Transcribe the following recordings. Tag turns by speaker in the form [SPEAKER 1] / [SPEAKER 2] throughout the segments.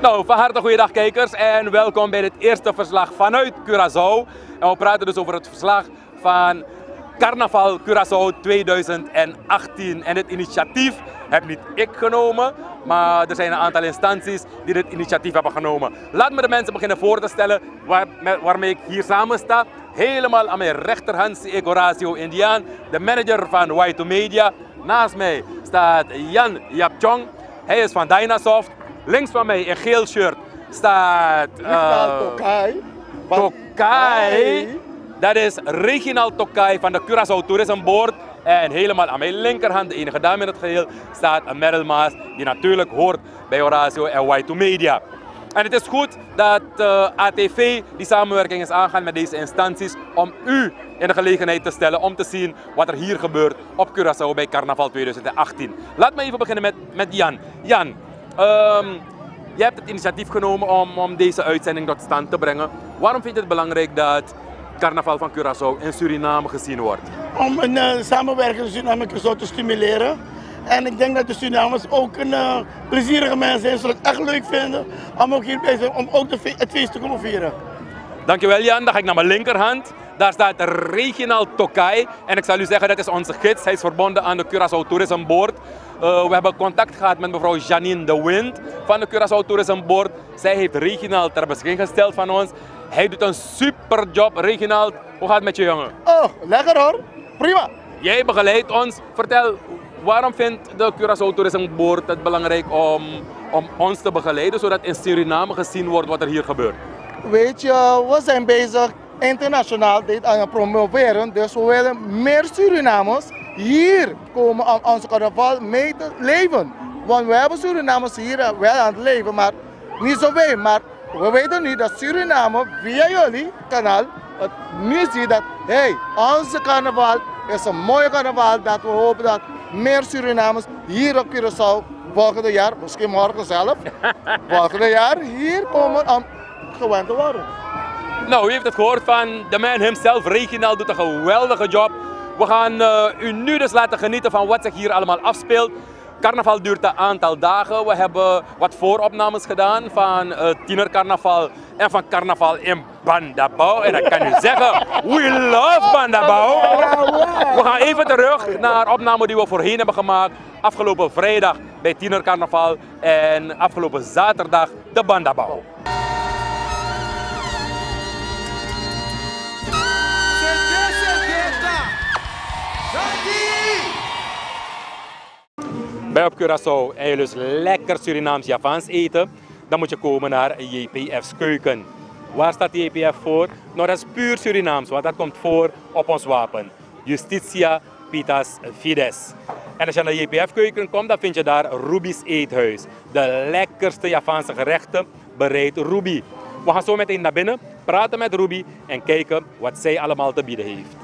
[SPEAKER 1] Nou, van harte goeiedag kijkers en welkom bij dit eerste verslag vanuit Curaçao. En we praten dus over het verslag van Carnaval Curaçao 2018. En dit initiatief heb niet ik genomen, maar er zijn een aantal instanties die dit initiatief hebben genomen. Laat me de mensen beginnen voor te stellen waarmee ik hier samen sta. Helemaal aan mijn rechterhand zie ik Horacio Indiaan, de manager van Y2 Media. Naast mij staat Jan Yapchong, hij is van Dynasoft. Links van mij in geel shirt staat Tokai. Dat is Reginald Tokai van de Curaçao Tourism Board. En helemaal aan mijn linkerhand, de enige dame in het geheel, staat Meryl Maas, die natuurlijk hoort bij Horacio en Y2 Media. En het is goed dat ATV die samenwerking is aangaan met deze instanties om u in de gelegenheid te stellen om te zien wat er hier gebeurt op Curaçao bij Carnaval 2018. Laat me even beginnen met Jan. Jan, jij hebt het initiatief genomen om deze uitzending tot stand te brengen. Waarom vind je het belangrijk dat Carnaval van Curaçao in Suriname gezien wordt?
[SPEAKER 2] Om een samenwerking tussen Suriname en Curaçao te stimuleren. En ik denk dat de Surinamers ook een plezierige mensen zijn, zodat het echt leuk vinden om ook hierbij te zijn, om ook het feest te kunnen vieren.
[SPEAKER 1] Dankjewel Jan, dan ga ik naar mijn linkerhand. Daar staat Reginald Tokai en ik zal u zeggen, dat is onze gids. Hij is verbonden aan de Curaçao Tourism Board. We hebben contact gehad met mevrouw Janine de Wind van de Curaçao Tourism Board. Zij heeft Reginald ter beschikking gesteld van ons. Hij doet een super job. Reginald, hoe gaat het met je jongen?
[SPEAKER 2] Oh, lekker hoor. Prima.
[SPEAKER 1] Jij begeleidt ons. Vertel, waarom vindt de Curaçao Tourism Board het belangrijk om ons te begeleiden, zodat in Suriname gezien wordt wat er hier gebeurt?
[SPEAKER 2] Weet je, we zijn bezig internationaal dit aan het promoveren. Dus we willen meer Surinamers hier komen om onze carnaval mee te leven. Want we hebben Surinamers hier wel aan het leven, maar niet zoveel. Maar we weten nu dat Suriname via jullie kanaal het nu ziet dat onze carnaval is een mooie carnaval. Dat we hopen dat meer Surinamers hier op Curaçao volgende jaar, misschien morgen zelf, volgende jaar hier komen om gewend te worden.
[SPEAKER 1] Nou, u heeft het gehoord van de man himself. Reginald doet een geweldige job. We gaan u nu dus laten genieten van wat zich hier allemaal afspeelt. Carnaval duurt een aantal dagen. We hebben wat vooropnames gedaan van tienercarnaval en van carnaval in Bandabao. En ik kan u zeggen, we love Bandabao. We gaan even terug naar opnamen die we voorheen hebben gemaakt. Afgelopen vrijdag bij tienercarnaval en afgelopen zaterdag de Bandabao. Bij op Curaçao en je dus lekker Surinaams-Javaans eten, dan moet je komen naar JPF's Keuken. Waar staat JPF voor? Nou, dat is puur Surinaams, want dat komt voor op ons wapen. Justitia Pitas Fides. En als je naar JPF Keuken komt, dan vind je daar Ruby's Eethuis. De lekkerste Javaanse gerechten bereidt Ruby. We gaan zo meteen naar binnen, praten met Ruby en kijken wat zij allemaal te bieden heeft.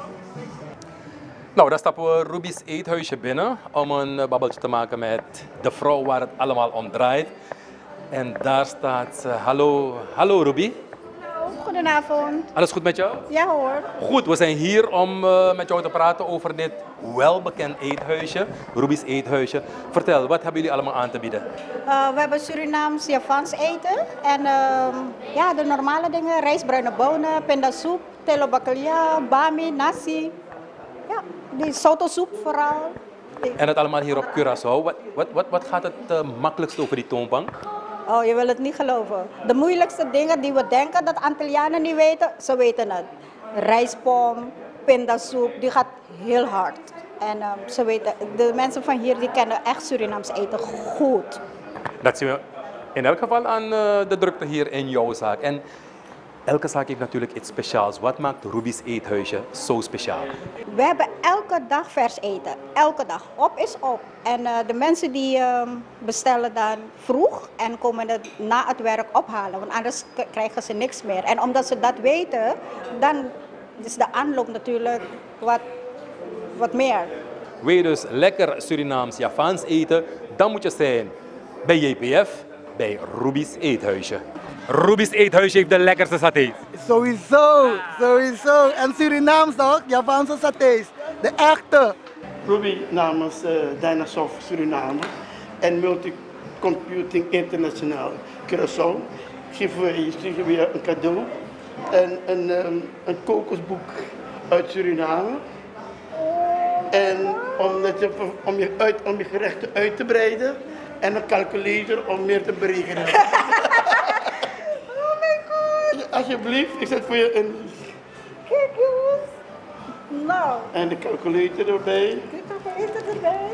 [SPEAKER 1] Nou, dan stappen we Ruby's Eethuisje binnen om een babbeltje te maken met de vrouw waar het allemaal om draait. En daar staat ze. Hallo Ruby.
[SPEAKER 3] Hallo, goedenavond.
[SPEAKER 1] Alles goed met jou?
[SPEAKER 3] Ja hoor.
[SPEAKER 1] Goed, we zijn hier om met jou te praten over dit welbekend eethuisje, Ruby's Eethuisje. Vertel, wat hebben jullie allemaal aan te bieden?
[SPEAKER 3] We hebben Surinaams-Javaans eten en ja, de normale dingen, rijst, bruine bonen, pindasoep, telo bakalia, bami, nasi. Ja, die sotosoep vooral.
[SPEAKER 1] En dat allemaal hier op Curaçao. Wat gaat het makkelijkst over die toonbank?
[SPEAKER 3] Oh, je wil het niet geloven. De moeilijkste dingen die we denken dat Antillianen niet weten, ze weten het. Rijstpom, pindasoep, die gaat heel hard. En ze weten, de mensen van hier die kennen echt Surinaams eten goed.
[SPEAKER 1] Dat zien we in elk geval aan de drukte hier in jouw zaak. En elke zaak heeft natuurlijk iets speciaals. Wat maakt Ruby's Eethuisje zo speciaal?
[SPEAKER 3] We hebben elke dag vers eten. Elke dag. Op is op. En de mensen die bestellen dan vroeg en komen het na het werk ophalen. Want anders krijgen ze niks meer. En omdat ze dat weten, dan is de aanloop natuurlijk wat meer.
[SPEAKER 1] Wil je dus lekker Surinaams-Javaans eten, dan moet je zijn bij JPF, bij Ruby's Eethuisje. Ruby's Eethuisje heeft de lekkerste satés.
[SPEAKER 2] Sowieso, sowieso. En Surinaams toch? Javaanse satés. De echte. Ruby namens Dynasoft Suriname en
[SPEAKER 4] Computing Internationaal Curaçao geven we weer een cadeau. En een kokosboek uit Suriname. En om je gerechten uit te breiden. En een calculator om meer te berekenen. Oh mijn god! Ja, alsjeblieft, ik zet voor je een...
[SPEAKER 3] Kijk jongens. Nou.
[SPEAKER 4] En de calculator erbij.
[SPEAKER 3] De calculator erbij.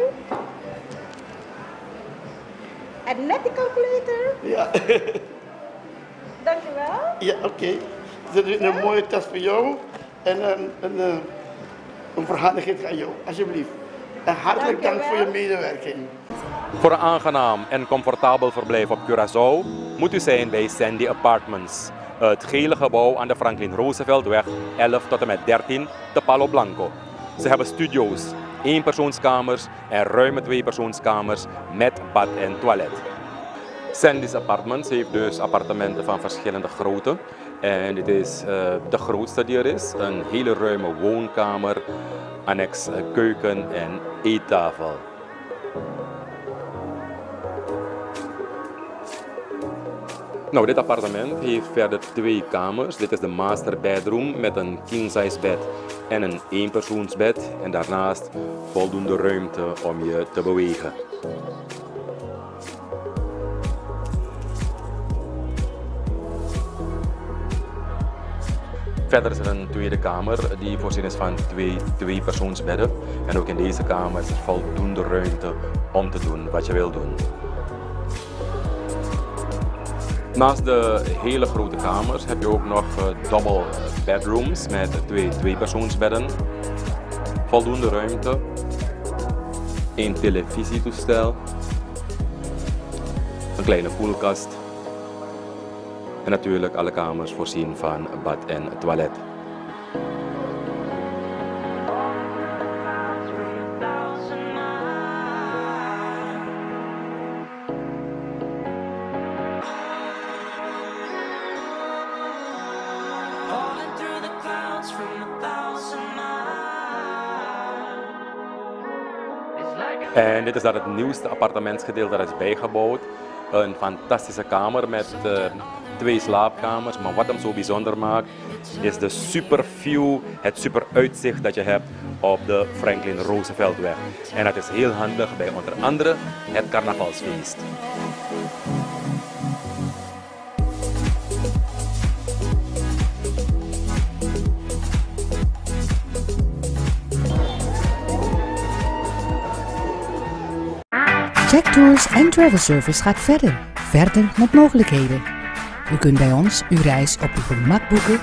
[SPEAKER 3] En net die calculator.
[SPEAKER 4] Ja.
[SPEAKER 3] Dankjewel.
[SPEAKER 4] Ja, oké. Dit is een mooie tas voor jou. En een verhandiging aan jou, alsjeblieft. En hartelijk dank voor je medewerking.
[SPEAKER 1] Voor een aangenaam en comfortabel verblijf op Curaçao moet u zijn bij Sandy Apartments. Het gele gebouw aan de Franklin Rooseveltweg 11 tot en met 13 te Palo Blanco. Ze hebben studio's, 1-persoonskamers en ruime 2-persoonskamers met bad en toilet. Sandy's Apartments heeft dus appartementen van verschillende grootte. En dit is de grootste die er is. Een hele ruime woonkamer, annex keuken en eettafel. Nou, dit appartement heeft verder 2 kamers. Dit is de master bedroom met een king-size bed en een 1-persoonsbed. En daarnaast voldoende ruimte om je te bewegen. Verder is er een tweede kamer die voorzien is van 2 persoonsbedden. En ook in deze kamer is er voldoende ruimte om te doen wat je wil doen. Naast de hele grote kamers heb je ook nog double bedrooms met 2 persoonsbedden. Voldoende ruimte. 1 televisietoestel. Een kleine koelkast. En natuurlijk alle kamers voorzien van bad en toilet. En dit is dan het nieuwste appartementsgedeelte dat is bijgebouwd. Een fantastische kamer met 2 slaapkamers. Maar wat hem zo bijzonder maakt is de super view, het super uitzicht dat je hebt op de Franklin Rooseveltweg. En dat is heel handig bij onder andere het carnavalsfeest.
[SPEAKER 5] Jack Tours and Travel Service gaat verder met mogelijkheden. U kunt bij ons uw reis op uw gemak boeken.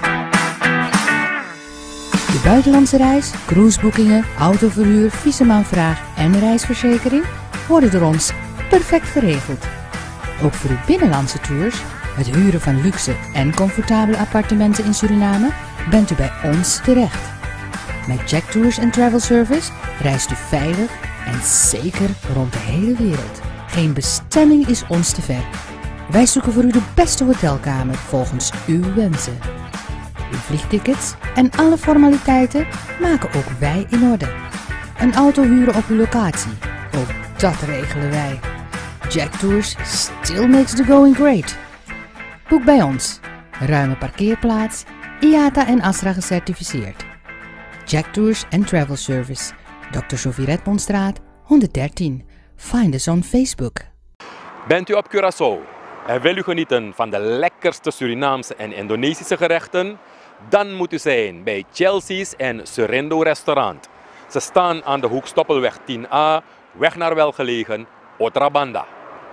[SPEAKER 5] De buitenlandse reis, cruiseboekingen, autoverhuur, visumaanvraag en reisverzekering worden door ons perfect geregeld. Ook voor uw binnenlandse tours, het huren van luxe en comfortabele appartementen in Suriname, bent u bij ons terecht. Met Jack Tours and Travel Service reist u veilig en zeker rond de hele wereld. Geen bestemming is ons te ver. Wij zoeken voor u de beste hotelkamer volgens uw wensen. Uw vliegtickets en alle formaliteiten maken ook wij in orde. Een auto huren op uw locatie, ook dat regelen wij. Jack Tours still makes the going great. Boek bij ons. Ruime parkeerplaats, IATA en ASRA gecertificeerd. Jack Tours and Travel Service. Dr. Sofie Redmondstraat, 113. Find us on Facebook.
[SPEAKER 1] Bent u op Curaçao en wil u genieten van de lekkerste Surinaamse en Indonesische gerechten? Dan moet u zijn bij Chelsea's en Surindo restaurant. Ze staan aan de hoek Stoppelweg 10A, weg naar welgelegen Otrabanda.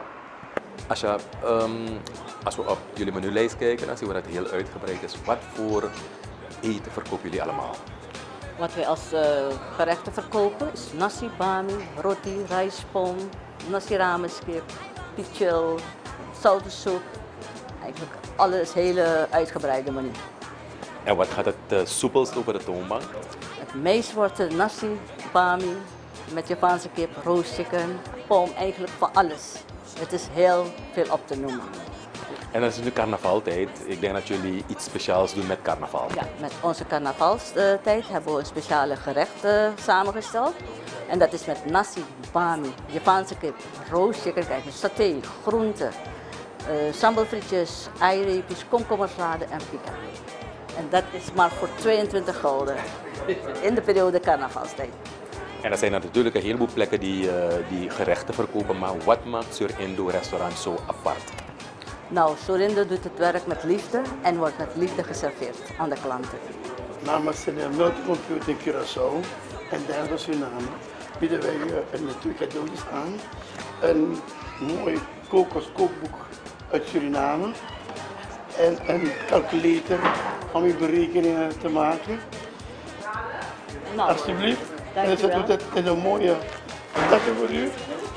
[SPEAKER 1] Als we op jullie menulijst kijken, dan zien we dat het heel uitgebreid is. Wat voor eten verkopen jullie allemaal?
[SPEAKER 6] Wat wij als gerechten verkopen is nasi bami, roti, rijstpom, nasi ramenskip, pichel, zoutensoep. Eigenlijk alles hele uitgebreide menu.
[SPEAKER 1] En wat gaat het soepelst over de toonbank?
[SPEAKER 6] Het meest wordt de nasi bami met Japanse kip, roast chicken, pom, eigenlijk van alles. Het is heel veel op te noemen.
[SPEAKER 1] En dan is het nu carnavaltijd. Ik denk dat jullie iets speciaals doen met carnaval.
[SPEAKER 6] Ja, met onze carnavalstijd hebben we een speciale gerecht samengesteld. En dat is met nasi, bami, Japanse kip, rooschicken, saté, groenten, sambalfrietjes, eireepjes, komkommersalade en pika. En dat is maar voor 22 gulden in de periode carnavalstijd.
[SPEAKER 1] En er zijn natuurlijk een heleboel plekken die gerechten verkopen, maar wat maakt Surindo restaurant zo apart?
[SPEAKER 6] Nou, Surindo doet het werk met liefde en wordt met liefde geserveerd aan de klanten.
[SPEAKER 4] Namens de multicomputer in Curaçao en derde Suriname bieden wij natuurlijk cadeautjes aan. Een mooi kokoskookboek uit Suriname en een calculator om uw berekeningen te maken.
[SPEAKER 6] Nou,
[SPEAKER 4] alsjeblieft. En
[SPEAKER 6] dankjewel.
[SPEAKER 4] ze doet het in een mooie tasje voor u.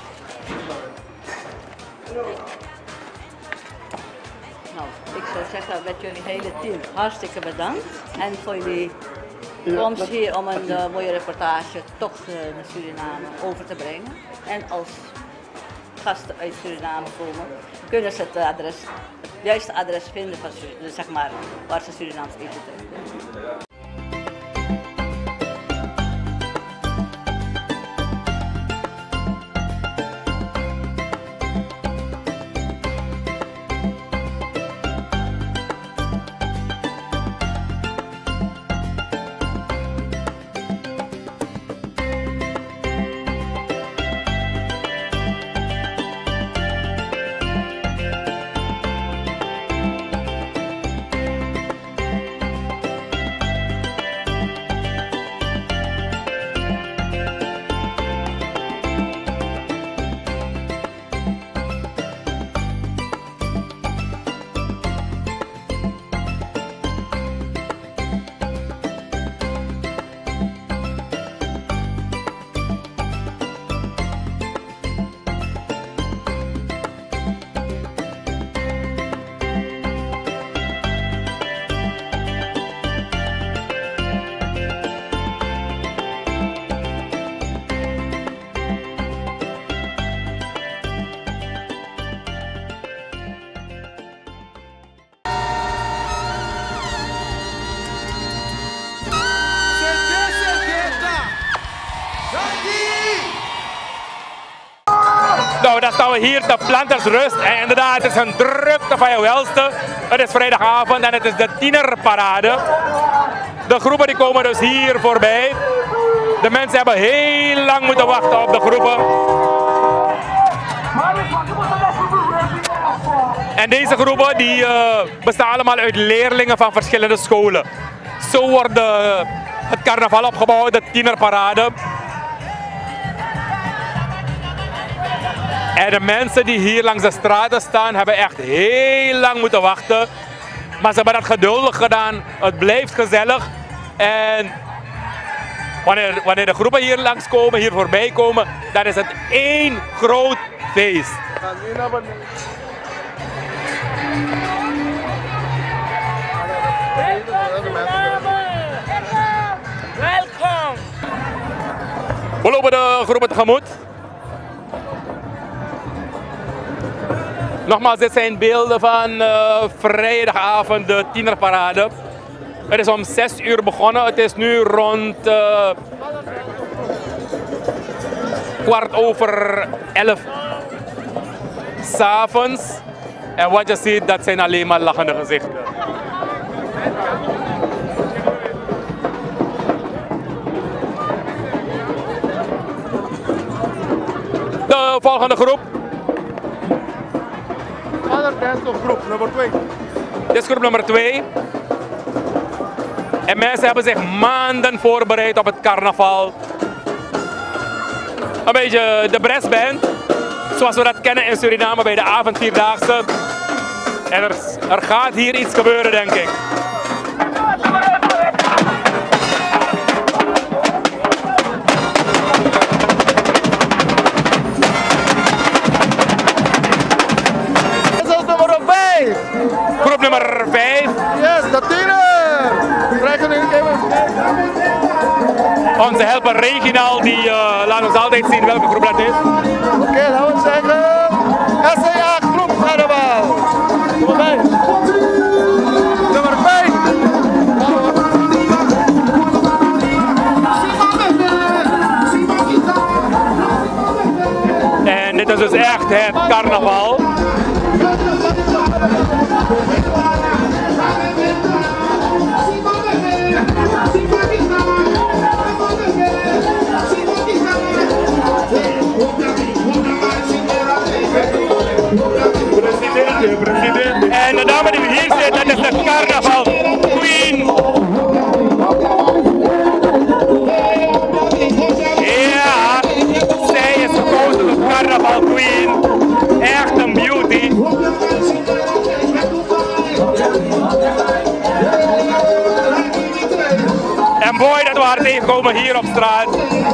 [SPEAKER 6] Nou, ik zou zeggen met jullie hele team hartstikke bedankt. En voor jullie
[SPEAKER 4] Ja,
[SPEAKER 6] komst
[SPEAKER 4] dat-
[SPEAKER 6] hier om een mooie reportage toch naar Suriname over te brengen. En als gasten uit Suriname komen, kunnen ze het juiste adres vinden van zeg maar, waar ze Surinaams eten drinken.
[SPEAKER 1] Nou, dan staan we hier te Plantersrust en inderdaad, het is een drukte van je welste. Het is vrijdagavond en het is de tienerparade. De groepen die komen dus hier voorbij. De mensen hebben heel lang moeten wachten op de groepen. En deze groepen die bestaan allemaal uit leerlingen van verschillende scholen. Zo wordt het carnaval opgebouwd, de tienerparade. En de mensen die hier langs de straten staan, hebben echt heel lang moeten wachten. Maar ze hebben dat geduldig gedaan. Het blijft gezellig. En wanneer de groepen hier langskomen, hier voorbij komen, dan is het één groot feest.
[SPEAKER 7] Welkom!
[SPEAKER 1] We lopen de groepen tegemoet. Nogmaals, dit zijn beelden van vrijdagavond, de tienerparade. Het is om 6 uur begonnen. Het is nu rond 11:15 s'avonds. En wat je ziet, dat zijn alleen maar lachende gezichten. De volgende groep.
[SPEAKER 2] Groep nummer 2.
[SPEAKER 1] Dit is groep nummer 2. En mensen hebben zich maanden voorbereid op het carnaval. Een beetje de brassband, zoals we dat kennen in Suriname bij de avondvierdaagse. En er gaat hier iets gebeuren, denk ik. Groep nummer 5.
[SPEAKER 2] Yes, de tiener! Krijgen we even.
[SPEAKER 1] Onze helper Reginald, die laat ons altijd zien welke groep dat is.
[SPEAKER 2] Oké, laten we zeggen. SCA groep carnaval. Kom maar bij. Nummer 5.
[SPEAKER 1] het carnaval. En de dame die hier zit, dat is de carnaval queen. Ja, zij is gekozen tot carnaval queen. Echt een beauty. En mooi dat we haar tegenkomen hier op straat.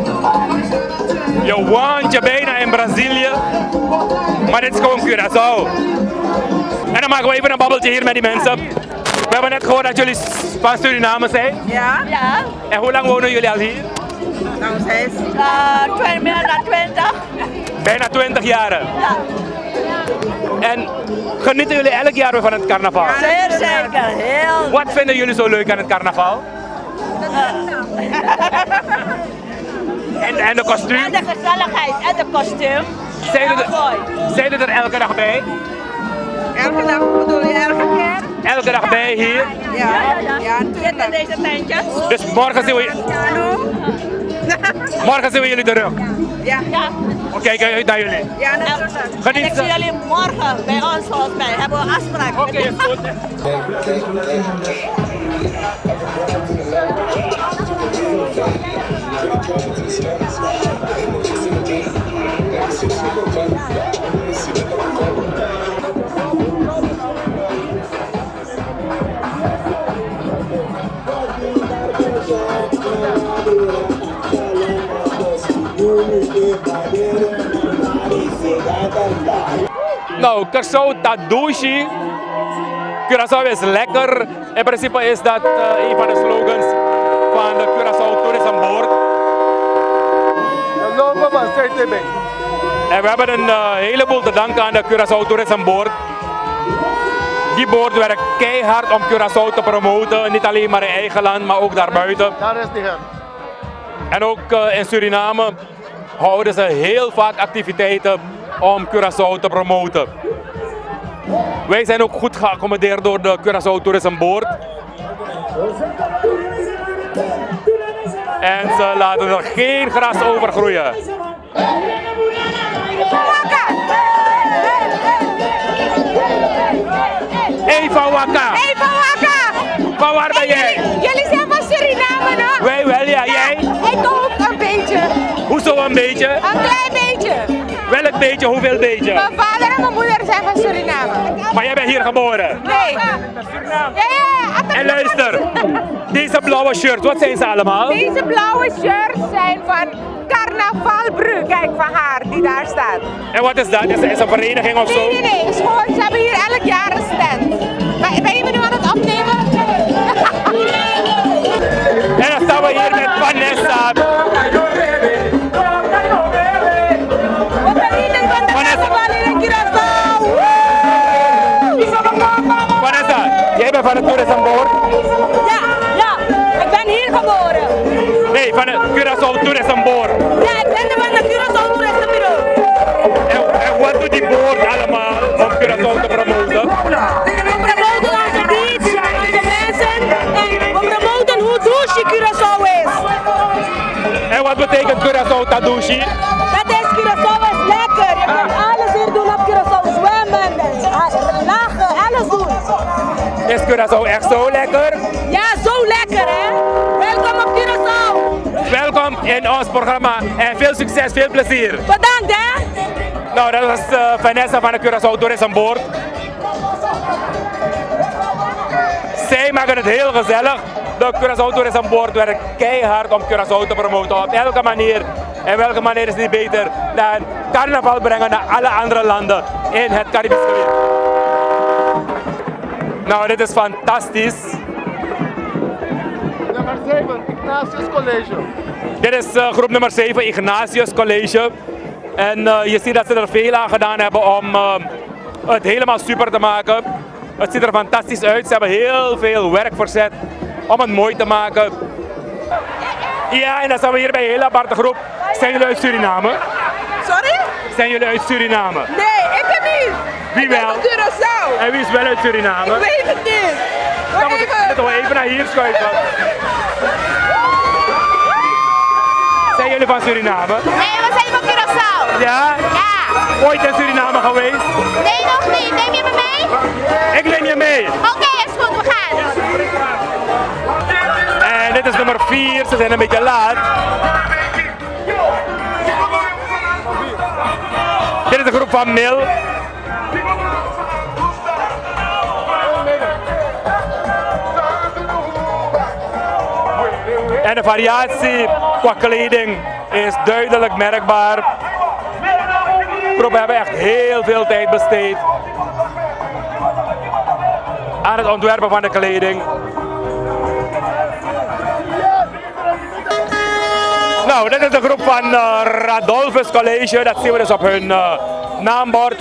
[SPEAKER 1] Je woont je bijna in Brazilië, maar dit is gewoon Curaçao. En dan maken we even een babbeltje hier met die mensen. We hebben net gehoord dat jullie van Suriname zijn.
[SPEAKER 8] Ja. Ja.
[SPEAKER 1] En hoe lang wonen jullie al hier?
[SPEAKER 8] Nou, meer dan 20.
[SPEAKER 1] Bijna 20 jaren.
[SPEAKER 8] Ja.
[SPEAKER 1] En genieten jullie elk jaar weer van het carnaval?
[SPEAKER 8] Zeer zeker, heel.
[SPEAKER 1] Wat vinden jullie zo leuk aan het carnaval? En de kostuum?
[SPEAKER 8] En de gezelligheid en de kostuum.
[SPEAKER 1] Zijn jullie er elke dag bij?
[SPEAKER 8] Elke dag bedoel je elke keer?
[SPEAKER 1] Elke dag bij hier?
[SPEAKER 8] Ja, natuurlijk. In deze tentjes.
[SPEAKER 1] Dus morgen zien we, morgen zien we jullie terug?
[SPEAKER 8] Ja.
[SPEAKER 1] Oké, kijk uit naar jullie.
[SPEAKER 8] Ja, natuurlijk. En ik zie jullie morgen bij ons volgens mij. Hebben we een afspraak.
[SPEAKER 1] Oké, is goed. Nou, Curaçao Tadushi. Curaçao is lekker. In principe is dat een van de slogans van de Curaçao Tourism Board. En we hebben een heleboel te danken aan de Curaçao Tourism Board. Die board werkt keihard om Curaçao te promoten. Niet alleen maar in eigen land, maar ook daarbuiten.
[SPEAKER 2] Daar is die her.
[SPEAKER 1] En ook in Suriname houden ze heel vaak activiteiten om Curaçao te promoten. Wij zijn ook goed geaccommodeerd door de Curaçao Tourism Board. En ze laten er geen gras over groeien. Eva Waka!
[SPEAKER 9] Eva Waka!
[SPEAKER 1] Van waar ben jij?
[SPEAKER 9] Jullie zijn van Suriname, no?
[SPEAKER 1] Wij wel, ja. Jij?
[SPEAKER 9] Ik ook een beetje.
[SPEAKER 1] Hoezo een beetje?
[SPEAKER 9] Een klein beetje.
[SPEAKER 1] Welk beetje? Hoeveel beetje?
[SPEAKER 9] Mijn vader en mijn moeder zijn van Suriname.
[SPEAKER 1] Maar jij bent hier geboren?
[SPEAKER 9] Nee. Ja.
[SPEAKER 1] En luister, deze blauwe shirts, wat zijn ze allemaal?
[SPEAKER 9] Deze blauwe shirts zijn van Carnavalbru. Kijk, van haar, die daar staat.
[SPEAKER 1] En wat is dat? Is het een vereniging of zo?
[SPEAKER 9] Nee. Is gewoon, ze hebben hier elk jaar een stand. Ben je me nu aan het opnemen?
[SPEAKER 1] En dan staan we hier met Vanessa. Vanessa, jij bent van het Tourism Board?
[SPEAKER 8] Ja, ik ben hier geboren.
[SPEAKER 1] Nee, van het Curaçao Tourism Board.
[SPEAKER 8] Ja, ik ben van de Curaçao Tourism Bureau.
[SPEAKER 1] En wat doet die board allemaal om Curaçao te promoten?
[SPEAKER 8] We promoten onze beach, onze mensen en we promoten hoe douche Curaçao is.
[SPEAKER 1] En wat betekent Curaçao Tadushi?
[SPEAKER 8] Dat is Curaçao is lekker. Je kan alles hier doen op Curaçao. Zwemmen, lachen, alles doen.
[SPEAKER 1] Is Curaçao echt zo lekker?
[SPEAKER 8] Ja, zo lekker hè. Welkom op Curaçao.
[SPEAKER 1] Welkom in ons programma en veel succes, veel plezier.
[SPEAKER 8] Bedankt hè.
[SPEAKER 1] Nou, dat was Vanessa van de Curaçao Tourism Board. Zij maken het heel gezellig. De Curaçao Tourism Board werkt keihard om Curaçao te promoten op elke manier. En welke manier is niet beter dan carnaval brengen naar alle andere landen in het Caribisch gebied. Nou, dit is fantastisch.
[SPEAKER 2] Nummer 7, Ignatius College.
[SPEAKER 1] Dit is groep nummer 7, Ignatius College. En je ziet dat ze er veel aan gedaan hebben om het helemaal super te maken. Het ziet er fantastisch uit. Ze hebben heel veel werk verzet om het mooi te maken. Ja, en dan zijn we hier bij een hele aparte groep. Zijn jullie uit Suriname?
[SPEAKER 8] Sorry?
[SPEAKER 1] Zijn jullie uit Suriname?
[SPEAKER 9] Nee, ik heb niet.
[SPEAKER 1] Wie wel?
[SPEAKER 9] Ik ben van Curaçao.
[SPEAKER 1] En wie is wel uit Suriname?
[SPEAKER 9] Ik weet het niet.
[SPEAKER 1] Dan moet ik toch even naar hier schuiven. Zijn jullie van Suriname?
[SPEAKER 10] Nee, we zijn van Curaçao.
[SPEAKER 1] Ja?
[SPEAKER 10] Ja.
[SPEAKER 1] Ooit in Suriname geweest?
[SPEAKER 10] Nee, nog niet. Neem je me mee?
[SPEAKER 1] Ik neem je mee.
[SPEAKER 10] Oké, is goed, we gaan.
[SPEAKER 1] En dit is nummer 4, ze zijn een beetje laat. Dit is de groep van Mil. En de variatie qua kleding is duidelijk merkbaar. De groepen hebben echt heel veel tijd besteed aan het ontwerpen van de kleding. Nou, dit is de groep van Radolphus College, dat zien we dus op hun naambord.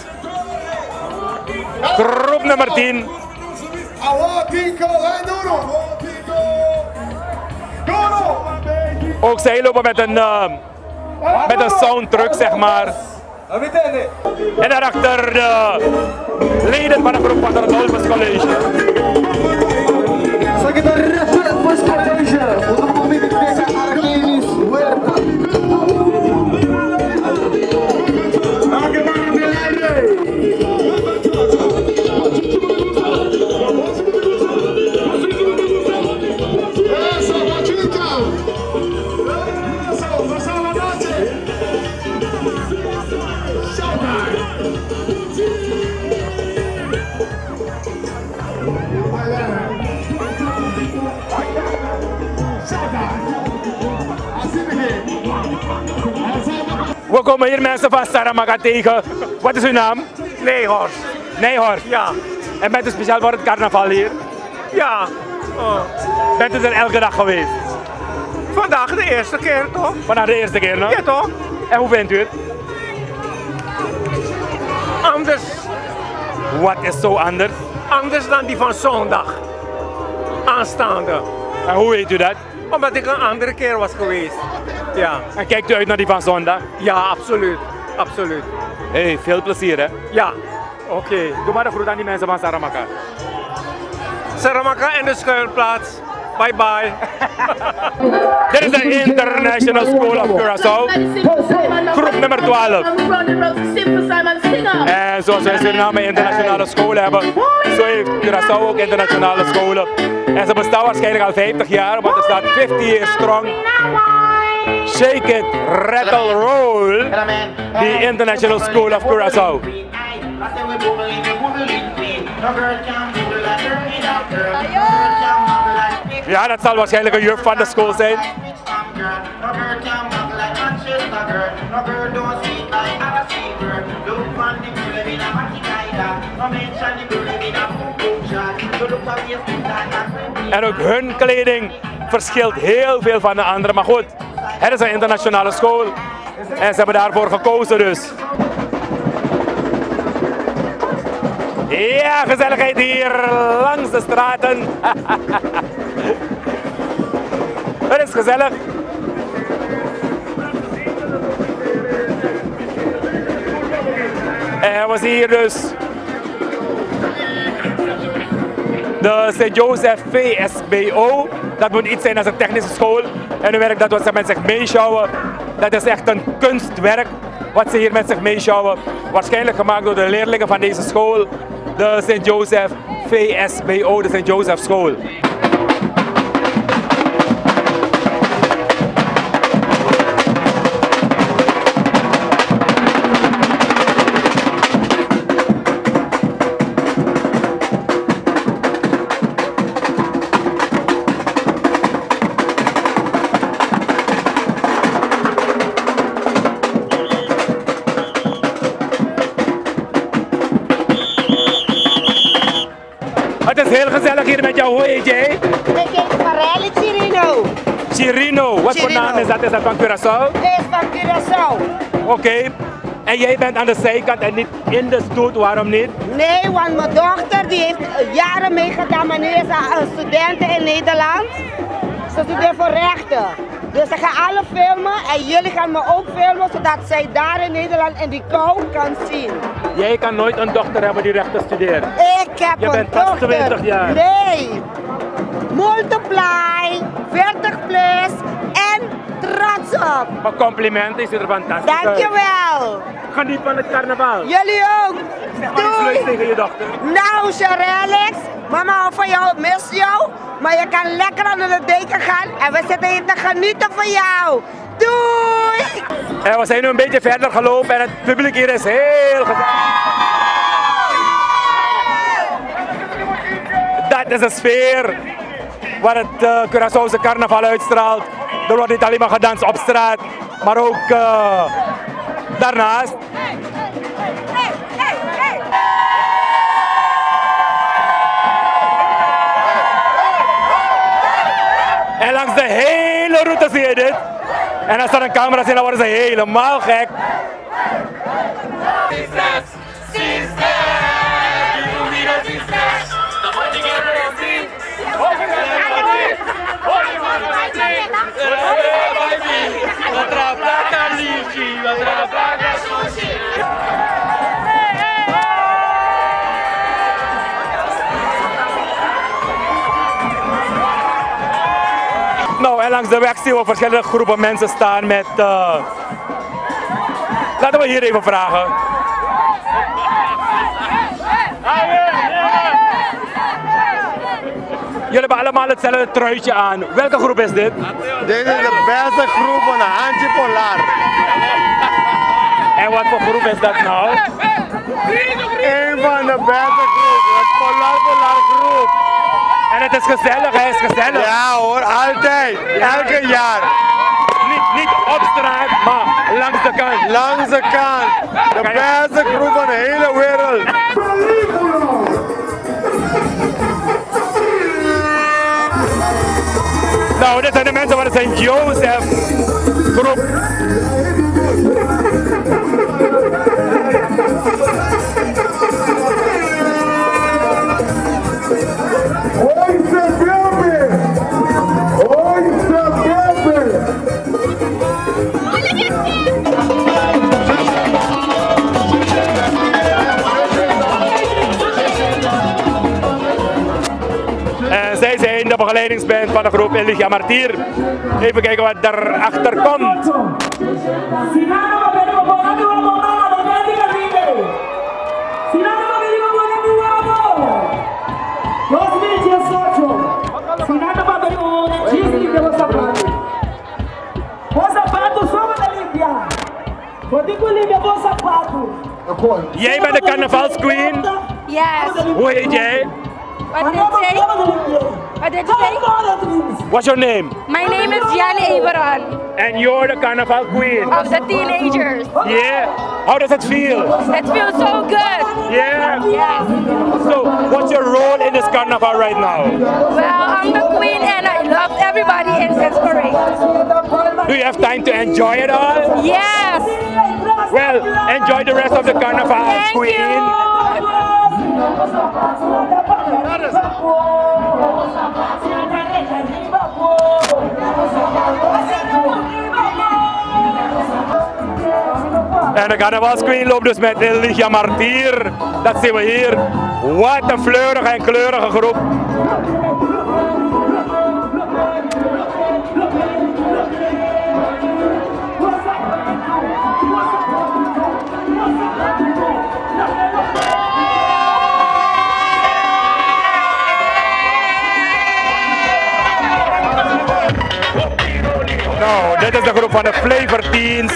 [SPEAKER 1] Groep nummer 10. Ook zij lopen met een soundtruck, zeg maar. En daarachter de leden van de groep van de Radolphus College. We komen hier mensen van Saramaka tegen. Wat is uw naam?
[SPEAKER 11] Nijhorst.
[SPEAKER 1] Nijhorst?
[SPEAKER 11] Ja.
[SPEAKER 1] En bent u speciaal voor het carnaval hier?
[SPEAKER 11] Ja.
[SPEAKER 1] Bent u er elke dag geweest?
[SPEAKER 11] Vandaag de eerste keer toch?
[SPEAKER 1] Vandaag de eerste keer nog?
[SPEAKER 11] Ja toch?
[SPEAKER 1] En hoe vindt u het?
[SPEAKER 11] Anders.
[SPEAKER 1] Wat is zo anders?
[SPEAKER 11] Anders dan die van zondag. Aanstaande.
[SPEAKER 1] En hoe weet u dat?
[SPEAKER 11] Omdat ik een andere keer was geweest. Ja.
[SPEAKER 1] En kijkt u uit naar die van zondag?
[SPEAKER 11] Ja, absoluut. Absoluut.
[SPEAKER 1] Hey, veel plezier hè?
[SPEAKER 11] Ja. Oké.
[SPEAKER 1] Doe maar een groet aan die mensen van Saramaka.
[SPEAKER 11] Saramaka en de schuilplaats. Bye bye.
[SPEAKER 1] Dit is de International School of Curaçao. Groep nummer 12. En zoals wij in Suriname internationale scholen hebben, zo heeft Curaçao ook internationale scholen. En ze bestaan waarschijnlijk al 50 jaar, want er staat 50 years strong. Shake it, rattle, roll. The International School of Curaçao. Ja, dat zal waarschijnlijk een juf van de school zijn. En ook hun kleding verschilt heel veel van de andere. Maar goed, het is een internationale school en ze hebben daarvoor gekozen dus. Ja, gezelligheid hier langs de straten. Het is gezellig. En we zien hier dus de St. Joseph VSBO. Dat moet iets zijn als een technische school. En nu werk dat wat ze met zich meeschouwen, dat is echt een kunstwerk wat ze hier met zich meeschouwen. Waarschijnlijk gemaakt door de leerlingen van deze school. De St. Joseph VSBO, de St. Joseph School. Het is heel gezellig hier met jou. Hoe heet jij?
[SPEAKER 12] Ik heet Farelle Chirino.
[SPEAKER 1] Chirino, wat voor naam is dat? Is dat van Curaçao?
[SPEAKER 12] Is van Curaçao.
[SPEAKER 1] Oké. En jij bent aan de zijkant en niet in de stoet, waarom niet?
[SPEAKER 12] Nee, want mijn dochter die heeft jaren meegedaan. Mijn is een student in Nederland. Ze studeert voor rechten. Dus ze gaan alle filmen en jullie gaan me ook filmen, zodat zij daar in Nederland in die kou kan zien.
[SPEAKER 11] Jij kan nooit een dochter hebben die rechten studeert.
[SPEAKER 12] Ik heb
[SPEAKER 11] Je
[SPEAKER 12] een
[SPEAKER 11] bent pas
[SPEAKER 12] dochter.
[SPEAKER 11] 20 jaar.
[SPEAKER 12] Nee. Multiply, 40 plus en trots op.
[SPEAKER 11] Maar complimenten, is er fantastisch uit.
[SPEAKER 12] Dankjewel.
[SPEAKER 11] Geniet van het carnaval.
[SPEAKER 12] Jullie ook.
[SPEAKER 11] Zeg maar iets leuks tegen je dochter.
[SPEAKER 12] Nou, Alex, mama houdt van jou, mis jou. Maar je kan lekker onder de deken gaan en we zitten hier te genieten van jou. Doei!
[SPEAKER 11] En we zijn nu een beetje verder gelopen en het publiek hier is heel gezellig. Dat is de sfeer waar het Curaçaose carnaval uitstraalt. Er wordt niet alleen maar gedanst op straat, maar ook daarnaast. En langs de hele route zie je dit. En als er een camera zit, dan worden ze helemaal gek. Nou, en langs de weg zien we verschillende groepen mensen staan met... Laten we hier even vragen. Jullie hebben allemaal hetzelfde truitje aan. Welke groep is dit?
[SPEAKER 2] Dit is de beste groep van de Handje Polar.
[SPEAKER 11] En wat voor groep is dat nou?
[SPEAKER 2] Een van de beste groepen, het Polar groep.
[SPEAKER 11] En het is gezellig, hij is gezellig.
[SPEAKER 2] Ja hoor, altijd, elke jaar.
[SPEAKER 11] Niet op straat, maar langs de kant.
[SPEAKER 2] Langs de kant. De beste groep van de hele wereld.
[SPEAKER 11] Nou, dit zijn de mensen van de St. Joseph groep. En zij zijn de begeleidingsband van de groep Eligia Martyr. Even kijken wat daarachter komt. Jij bent de carnavalsqueen?
[SPEAKER 10] Yes.
[SPEAKER 11] Hoe heet jij?
[SPEAKER 10] What did you say? What did you say?
[SPEAKER 11] What's your name?
[SPEAKER 10] My name is Gianni Averon.
[SPEAKER 11] And you're the carnival queen?
[SPEAKER 10] Of the teenagers.
[SPEAKER 11] Yeah. How does it feel?
[SPEAKER 10] It feels so good.
[SPEAKER 11] Yeah?
[SPEAKER 10] Yes.
[SPEAKER 11] So, what's your role in this carnival right now?
[SPEAKER 10] Well, I'm the queen and I love everybody in this parade.
[SPEAKER 11] Do you have time to enjoy it all?
[SPEAKER 10] Yes.
[SPEAKER 11] Well, enjoy the rest of the carnival, queen. En de carnavalsqueen loopt dus met Eligia Martyr. Dat zien we hier. Wat een fleurige en kleurige groep. Nou, dit is de groep van de Flavor Teens.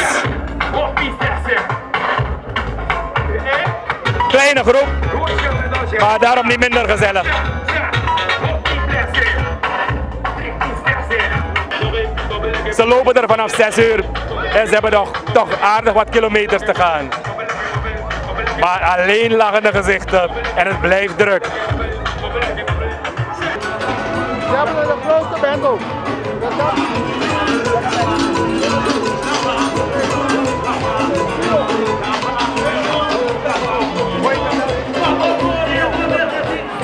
[SPEAKER 11] Kleine groep, maar daarom niet minder gezellig. Ze lopen er vanaf 6 uur en ze hebben toch aardig wat kilometers te gaan. Maar alleen lachende gezichten en het blijft druk.
[SPEAKER 2] We hebben de grootste band ook.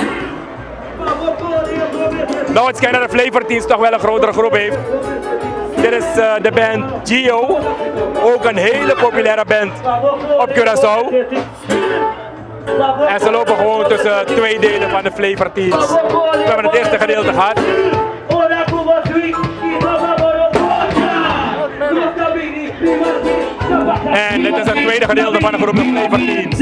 [SPEAKER 11] Nou, het schijnt dat de Flavor Teens toch wel een grotere groep heeft. Dit is de band Gio, ook een hele populaire band op Curaçao. En ze lopen gewoon tussen twee delen van de flavor teams. We hebben het eerste gedeelte gehad. En dit is het tweede gedeelte van de groep de flavor teams.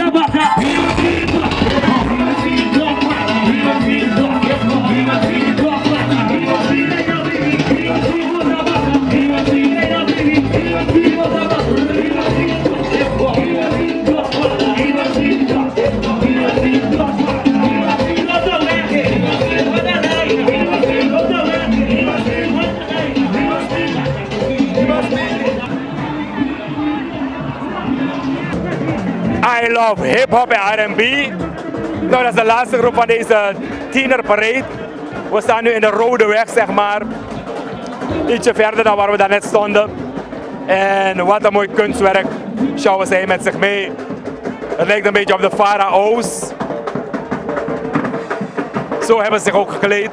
[SPEAKER 11] I love hip-hop en R&B. Nou, dat is de laatste groep van deze tienerparade. We staan nu in de Rode Weg, zeg maar. Ietsje verder dan waar we daarnet stonden. En wat een mooi kunstwerk sjouwen zij met zich mee. Het lijkt een beetje op de farao's. Zo hebben ze zich ook gekleed.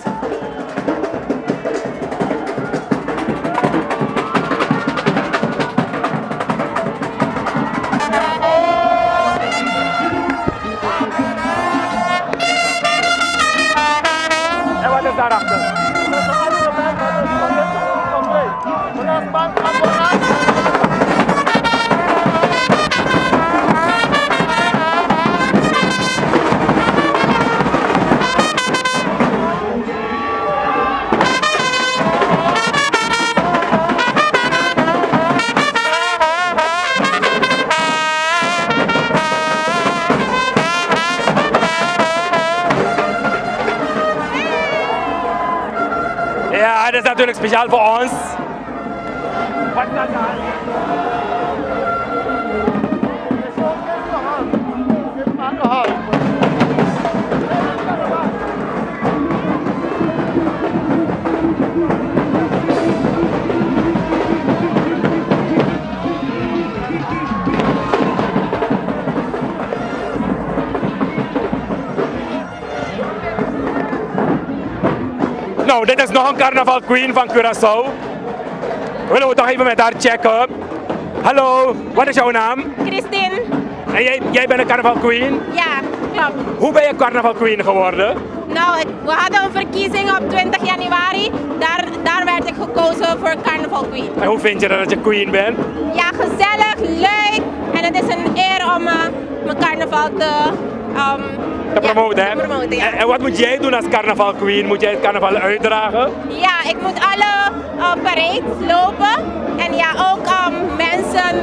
[SPEAKER 11] Daarachter. Ja, dat is natuurlijk speciaal voor ons. Wat is dat dan? Nou, dit is nog een carnaval queen van Curaçao. Willen we toch even met haar checken. Hallo, wat is jouw naam?
[SPEAKER 13] Christine.
[SPEAKER 11] En jij bent een carnaval queen?
[SPEAKER 13] Ja, klopt.
[SPEAKER 11] Hoe ben je carnaval queen geworden?
[SPEAKER 13] Nou, we hadden een verkiezing op 20 januari. Daar werd ik gekozen voor carnaval queen.
[SPEAKER 11] En hoe vind je dat je queen bent?
[SPEAKER 13] Ja, gezellig, leuk. En het is een eer om mijn carnaval te
[SPEAKER 11] promoten, hè?
[SPEAKER 13] promoten, ja.
[SPEAKER 11] En wat moet jij doen als carnaval queen? Moet jij het carnaval uitdragen?
[SPEAKER 13] Ja, ik moet alle parades lopen. En ja, ook mensen,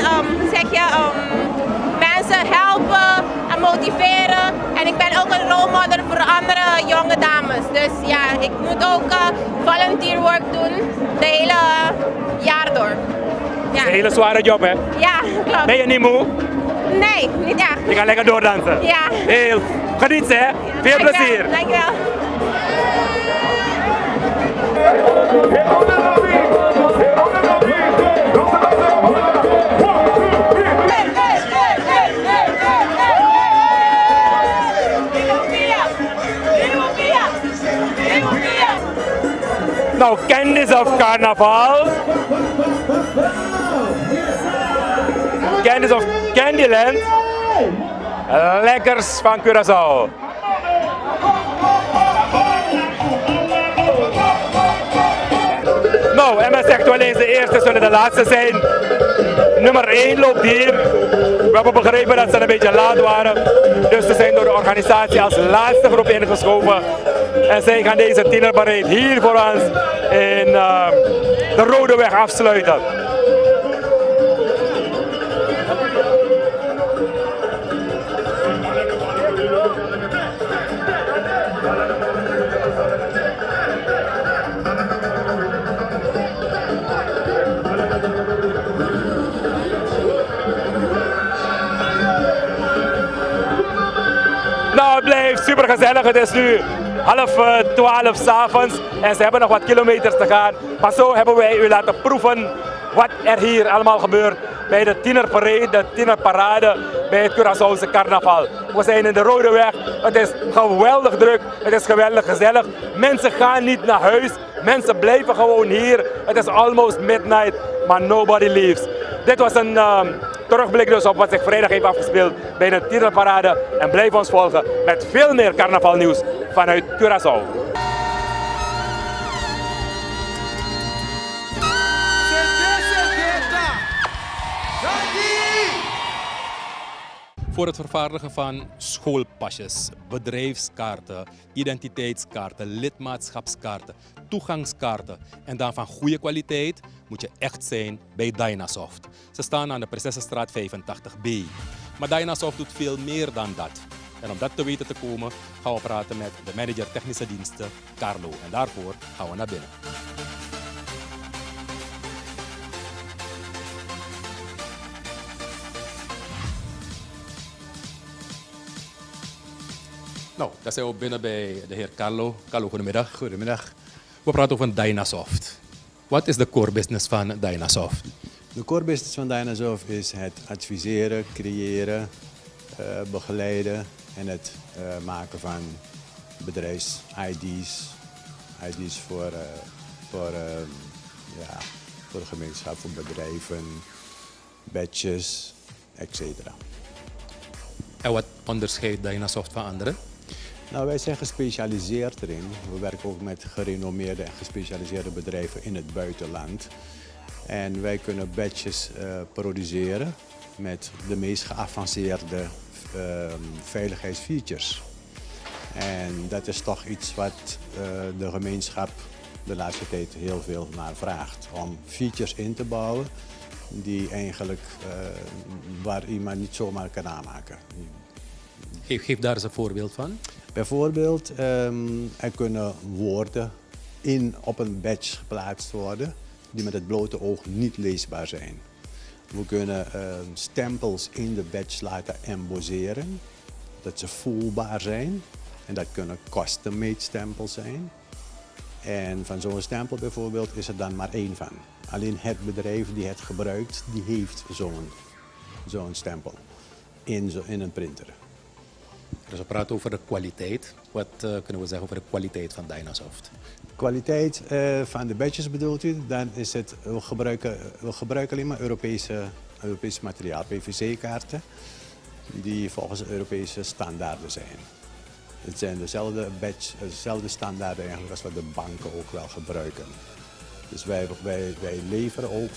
[SPEAKER 13] mensen helpen en motiveren. En ik ben ook een role model voor andere jonge dames. Dus ja, ik moet ook volunteer work doen de hele jaar door. Ja.
[SPEAKER 11] Een hele zware job, hè?
[SPEAKER 13] Ja, klopt.
[SPEAKER 11] Ben je niet moe?
[SPEAKER 13] Nee, niet echt.
[SPEAKER 11] Je gaat lekker doordansen?
[SPEAKER 13] Ja.
[SPEAKER 11] Heel. Geniet, hè? Veel plezier.
[SPEAKER 13] Dankjewel.
[SPEAKER 11] Nou, Candice of Carnaval. Candice of Candyland. Lekkers van Curaçao. Nou, en men zegt wel eens de eerste zullen de laatste zijn. Nummer 1 loopt hier. We hebben begrepen dat ze een beetje laat waren. Dus ze zijn door de organisatie als laatste groep ingeschoven. En zij gaan deze tienerparade hier voor ons in de Rode Weg afsluiten. Nou, het blijft super gezellig. Het is nu 11:30 s'avonds en ze hebben nog wat kilometers te gaan. Maar zo hebben wij u laten proeven wat er hier allemaal gebeurt bij de tienerparade, de tienerparade bij het Curaçaose carnaval. We zijn in de Rode Weg. Het is geweldig druk, het is geweldig gezellig. Mensen gaan niet naar huis, Mensen blijven gewoon hier. Het is almost midnight, maar nobody leaves. Dit was een terugblik dus op wat zich vrijdag heeft afgespeeld bij de titelparade. En blijf ons volgen met veel meer carnavalnieuws vanuit Curaçao.
[SPEAKER 1] Voor het vervaardigen van schoolpasjes, bedrijfskaarten, identiteitskaarten, lidmaatschapskaarten, toegangskaarten en dan van goede kwaliteit moet je echt zijn bij Dynasoft. Ze staan aan de Prinsessenstraat 85B. Maar Dynasoft doet veel meer dan dat. En om dat te weten te komen gaan we praten met de manager technische diensten, Carlo. En daarvoor gaan we naar binnen. Nou, daar zijn we binnen bij de heer Carlo. Carlo, goedemiddag.
[SPEAKER 14] Goedemiddag.
[SPEAKER 1] We praten over Dynasoft. Wat is de core business van Dynasoft?
[SPEAKER 14] De core business van Dynasoft is het adviseren, creëren, begeleiden en het maken van bedrijfs-ID's. ID's voor de gemeenschap, voor bedrijven, badges, etc.
[SPEAKER 1] En wat onderscheidt Dynasoft van anderen?
[SPEAKER 14] Nou, wij zijn gespecialiseerd erin. We werken ook met gerenommeerde en gespecialiseerde bedrijven in het buitenland. En wij kunnen badges produceren met de meest geavanceerde veiligheidsfeatures. En dat is toch iets wat de gemeenschap de laatste tijd heel veel naar vraagt. Om features in te bouwen die eigenlijk waar iemand niet zomaar kan aanmaken.
[SPEAKER 1] Geef daar eens een voorbeeld van.
[SPEAKER 14] Bijvoorbeeld, er kunnen woorden op een badge geplaatst worden die met het blote oog niet leesbaar zijn. We kunnen stempels in de badge laten embosseren, dat ze voelbaar zijn. En dat kunnen custom-made stempels zijn. En van zo'n stempel bijvoorbeeld is er dan maar één van. Alleen het bedrijf die het gebruikt, die heeft zo'n stempel in een printer.
[SPEAKER 1] Dus we praten over de kwaliteit. Wat kunnen we zeggen over de kwaliteit van Dynasoft?
[SPEAKER 14] Kwaliteit van de badges bedoelt u? Dan is het, we gebruiken alleen maar Europees materiaal, PVC-kaarten, die volgens Europese standaarden zijn. Het zijn dezelfde standaarden eigenlijk als wat de banken ook wel gebruiken. Dus wij leveren ook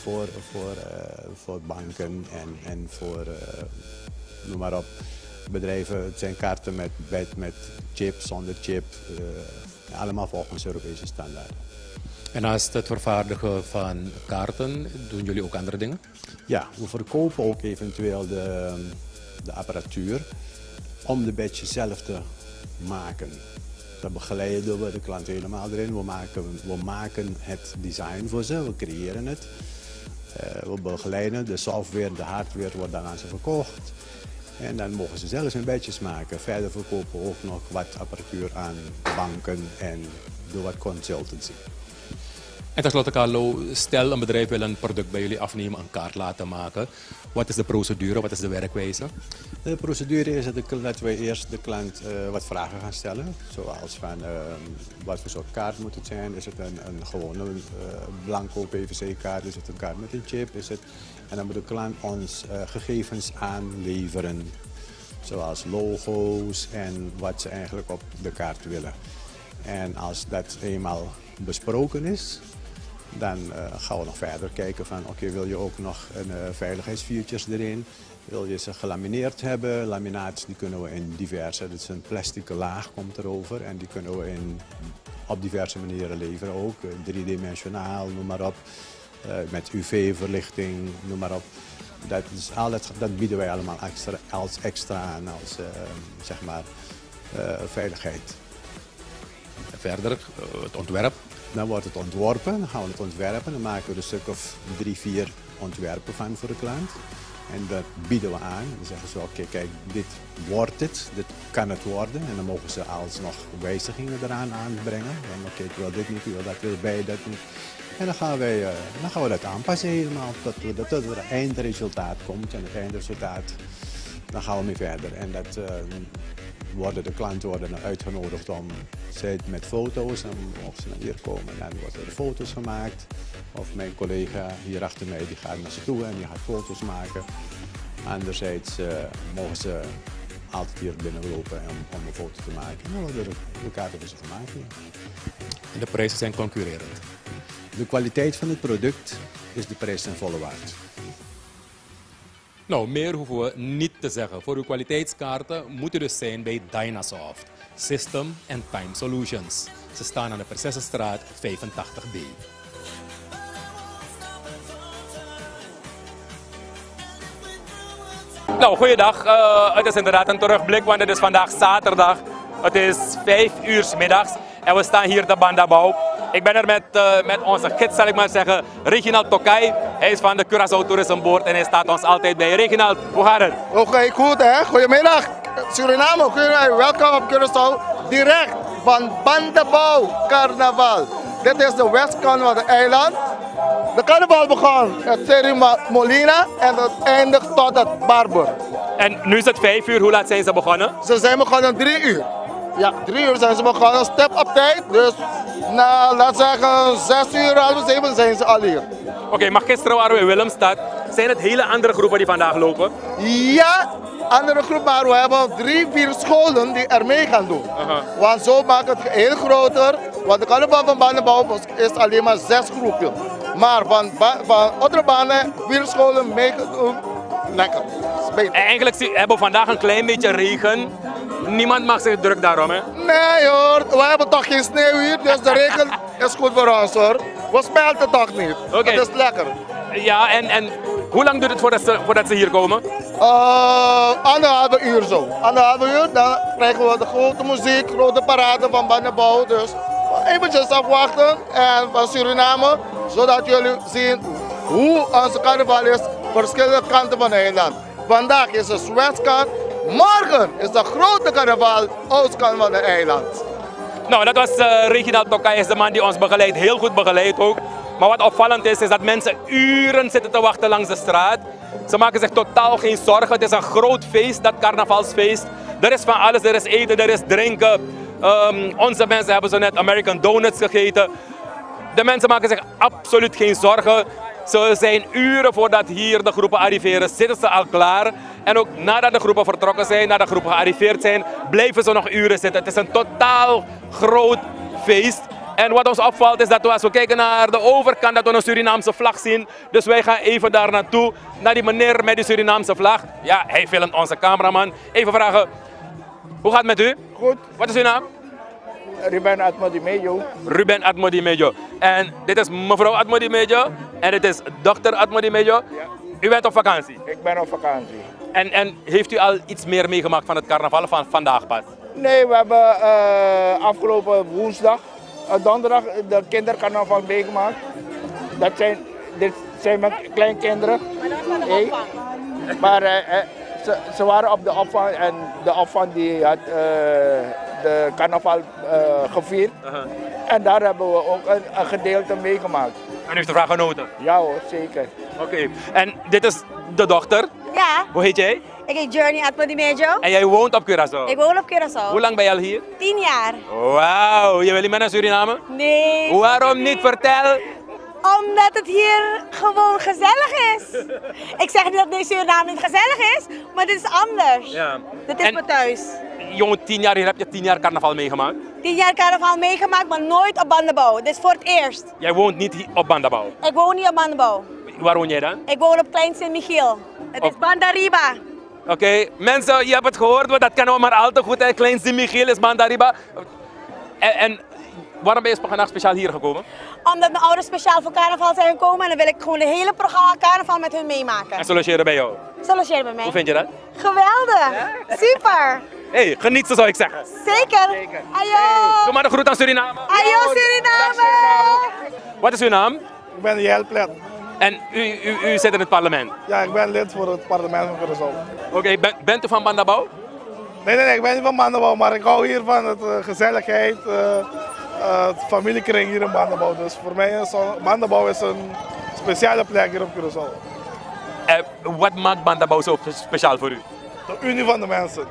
[SPEAKER 14] voor banken en voor, noem maar op, bedrijven. Het zijn kaarten met chip, zonder chip, allemaal volgens Europese standaarden.
[SPEAKER 1] En naast het vervaardigen van kaarten, doen jullie ook andere dingen?
[SPEAKER 14] Ja, we verkopen ook eventueel de apparatuur om de badge zelf te maken. Dan begeleiden we de klant helemaal erin. We maken het design voor ze, we creëren het. We begeleiden, de software, de hardware wordt dan aan ze verkocht. En dan mogen ze zelfs hun badges maken. Verder verkopen we ook nog wat apparatuur aan banken en door wat consultancy.
[SPEAKER 1] En tenslotte Carlo, stel een bedrijf wil een product bij jullie afnemen, een kaart laten maken. Wat is de procedure, wat is de werkwijze?
[SPEAKER 14] De procedure is dat we eerst de klant wat vragen gaan stellen. Zoals van wat voor soort kaart moet het zijn? Is het een gewone blanco PVC-kaart? Is het een kaart met een chip? En dan moet de klant ons gegevens aanleveren. Zoals logo's en wat ze eigenlijk op de kaart willen. En als dat eenmaal besproken is, dan gaan we nog verder kijken van oké, wil je ook nog een veiligheidsfeatures erin? Wil je ze gelamineerd hebben? Laminaat die kunnen we in diverse, dat is een plastic laag komt erover en die kunnen we op diverse manieren leveren ook. 3D-dimensionaal, noem maar op. Met UV-verlichting, noem maar op. Dat bieden wij allemaal extra aan als zeg maar, veiligheid.
[SPEAKER 1] Verder, het ontwerp?
[SPEAKER 14] Dan wordt het ontworpen, dan gaan we het ontwerpen. Dan maken we er een stuk of 3, 4 ontwerpen van voor de klant. En dat bieden we aan. Dan zeggen ze, oké, kijk, dit wordt het, dit kan het worden. En dan mogen ze alsnog wijzigingen eraan aanbrengen. Dan oké, ik wil dit niet, ik wil dat erbij, dat niet. En dan gaan we dat aanpassen helemaal, tot er een eindresultaat komt. En het eindresultaat, dan gaan we mee verder. En worden de klanten uitgenodigd om zij met foto's, en mogen ze naar hier komen, dan worden er foto's gemaakt. Of mijn collega hier achter mij die gaat naar ze toe en die gaat foto's maken. Anderzijds mogen ze altijd hier binnenlopen om een foto te maken. En dan worden de kaarten dus gemaakt.
[SPEAKER 15] En de prijzen zijn concurrerend.
[SPEAKER 14] De kwaliteit van het product is de prijs ten volle waard.
[SPEAKER 15] Nou, meer hoeven we niet te zeggen. Voor uw kwaliteitskaarten moet u dus zijn bij Dynasoft, System and Time Solutions. Ze staan aan de Prinsessenstraat 85B.
[SPEAKER 1] Nou, goeiedag. Het is inderdaad een terugblik, want het is vandaag zaterdag. Het is 5 uur 's middags en we staan hier te Bandabouw. Ik ben er met onze gids, zal ik maar zeggen, Reginald Tokay. Hij is van de Curaçao Tourism Board en hij staat ons altijd bij. Reginald, hoe gaat het?
[SPEAKER 2] Oké, goed hè. Goedemiddag. Suriname, goedemiddag. Welkom op Curaçao. Direct van Bandabouw Carnaval. Dit is de westkant van het eiland. De carnaval begon met Cerimolina en het eindigt tot het Barber.
[SPEAKER 1] En nu is het 5 uur, hoe laat zijn ze begonnen?
[SPEAKER 2] Ze zijn begonnen 3 uur. Ja, 3 uur zijn ze begonnen, step op tijd. Dus na, laat zeggen, 6 uur, half 7 zijn ze al hier.
[SPEAKER 1] Oké, maar gisteren waren we in Willemstad. Zijn het hele andere groepen die vandaag lopen?
[SPEAKER 2] Ja, andere groep, maar we hebben 3, 4 scholen die er mee gaan doen. Want zo maakt het heel groter. Want de carnaval van Bandabouw is alleen maar 6 groepen. Maar van andere banen, 4 scholen meegedoen. Lekker.
[SPEAKER 1] Eigenlijk hebben we vandaag een klein beetje regen. Niemand mag zich druk daarom, hè?
[SPEAKER 2] Nee hoor, we hebben toch geen sneeuw hier, dus de regen is goed voor ons hoor. We smelten toch niet.
[SPEAKER 1] Okay.
[SPEAKER 2] Het is lekker.
[SPEAKER 1] Ja, en hoe lang duurt het voordat ze hier komen?
[SPEAKER 2] 1,5 uur zo. 1,5 uur, dan krijgen we de grote muziek, grote parade van Bandabouw. Dus eventjes afwachten en van Suriname, zodat jullie zien hoe onze carnaval is, verschillende kanten van het eiland. Vandaag is het westkant, morgen is de grote carnaval, oostkant van het eiland.
[SPEAKER 1] Nou, dat was Reginald Tokay, is de man die ons begeleidt, heel goed begeleidt ook. Maar wat opvallend is dat mensen uren zitten te wachten langs de straat. Ze maken zich totaal geen zorgen. Het is een groot feest, dat carnavalsfeest. Er is van alles, er is eten, er is drinken. Onze mensen hebben zo net American Donuts gegeten. De mensen maken zich absoluut geen zorgen. Ze zijn uren voordat hier de groepen arriveren, zitten ze al klaar. En ook nadat de groepen vertrokken zijn, nadat de groepen gearriveerd zijn, blijven ze nog uren zitten. Het is een totaal groot feest. En wat ons opvalt is dat we, als we kijken naar de overkant, dat we een Surinaamse vlag zien. Dus wij gaan even daar naartoe, naar die meneer met die Surinaamse vlag. Ja, hij filmt onze cameraman. Even vragen, hoe gaat het met u?
[SPEAKER 16] Goed.
[SPEAKER 1] Wat is uw naam?
[SPEAKER 16] Ruben Atmodimejo.
[SPEAKER 1] Ruben Atmodimejo. En dit is mevrouw Atmodimejo en dit is dokter Atmodimejo. Ja. U bent op vakantie?
[SPEAKER 16] Ik ben op vakantie.
[SPEAKER 1] En heeft u al iets meer meegemaakt van het carnaval van vandaag pas?
[SPEAKER 16] Nee, we hebben afgelopen woensdag, donderdag, de kindercarnaval meegemaakt. Dit zijn mijn kleinkinderen. Maar ze waren op de opvang en de opvang die had de carnaval gevierd. En daar hebben we ook een gedeelte meegemaakt.
[SPEAKER 1] En u heeft ervan genoten?
[SPEAKER 16] Ja hoor, zeker.
[SPEAKER 1] Oké. En dit is de dochter?
[SPEAKER 17] Ja.
[SPEAKER 1] Hoe heet jij?
[SPEAKER 17] Ik heet Journey Atmodimejo.
[SPEAKER 1] En jij woont op Curaçao?
[SPEAKER 17] Ik woon op Curaçao.
[SPEAKER 1] Hoe lang ben je al hier?
[SPEAKER 17] 10 jaar.
[SPEAKER 1] Wauw, je wil niet meer naar Suriname?
[SPEAKER 17] Nee.
[SPEAKER 1] Waarom niet? Vertel.
[SPEAKER 17] Omdat het hier gewoon gezellig is. Ik zeg niet dat Suriname niet gezellig is, maar dit is anders.
[SPEAKER 1] Ja.
[SPEAKER 17] Dit is mijn thuis.
[SPEAKER 1] Je woont 10 jaar hier, heb je 10 jaar carnaval meegemaakt?
[SPEAKER 17] 10 jaar carnaval meegemaakt, maar nooit op Bandabouw. Dit is voor het eerst.
[SPEAKER 1] Jij woont niet op Bandabouw?
[SPEAKER 17] Ik woon niet op Bandabouw.
[SPEAKER 1] Waar woon jij dan?
[SPEAKER 17] Ik woon op Klein Sint-Michiel. Het is Bandariba.
[SPEAKER 1] Oké, mensen, je hebt het gehoord, dat kennen we maar al te goed. Hè? Klein Sint-Michiel is Bandariba. En waarom ben je vandaag speciaal hier gekomen?
[SPEAKER 17] Omdat mijn ouders speciaal voor carnaval zijn gekomen en dan wil ik gewoon de hele programma carnaval met hun meemaken.
[SPEAKER 1] En ze logeren bij jou?
[SPEAKER 17] Ze logeren bij mij.
[SPEAKER 1] Hoe vind je dat?
[SPEAKER 17] Geweldig! Ja? Super!
[SPEAKER 1] Hey, geniet ze zou ik zeggen.
[SPEAKER 17] Zeker! Ajo!
[SPEAKER 1] Doe maar de groet aan Suriname.
[SPEAKER 17] Ajo Suriname!
[SPEAKER 1] Wat is uw naam?
[SPEAKER 16] Ik ben Jel Plet.
[SPEAKER 1] En u zit in het parlement?
[SPEAKER 16] Ja, ik ben lid voor het parlement van Curaçao.
[SPEAKER 1] Oké, bent u van Bandabouw?
[SPEAKER 16] Nee, ik ben niet van Bandabouw, maar ik hou hier van het gezelligheid, het familiekring hier in Bandabouw. Dus voor mij is Bandabouw een speciale plek hier op Curaçao.
[SPEAKER 1] Wat maakt Bandabouw zo speciaal voor u?
[SPEAKER 16] De unie van de mensen. De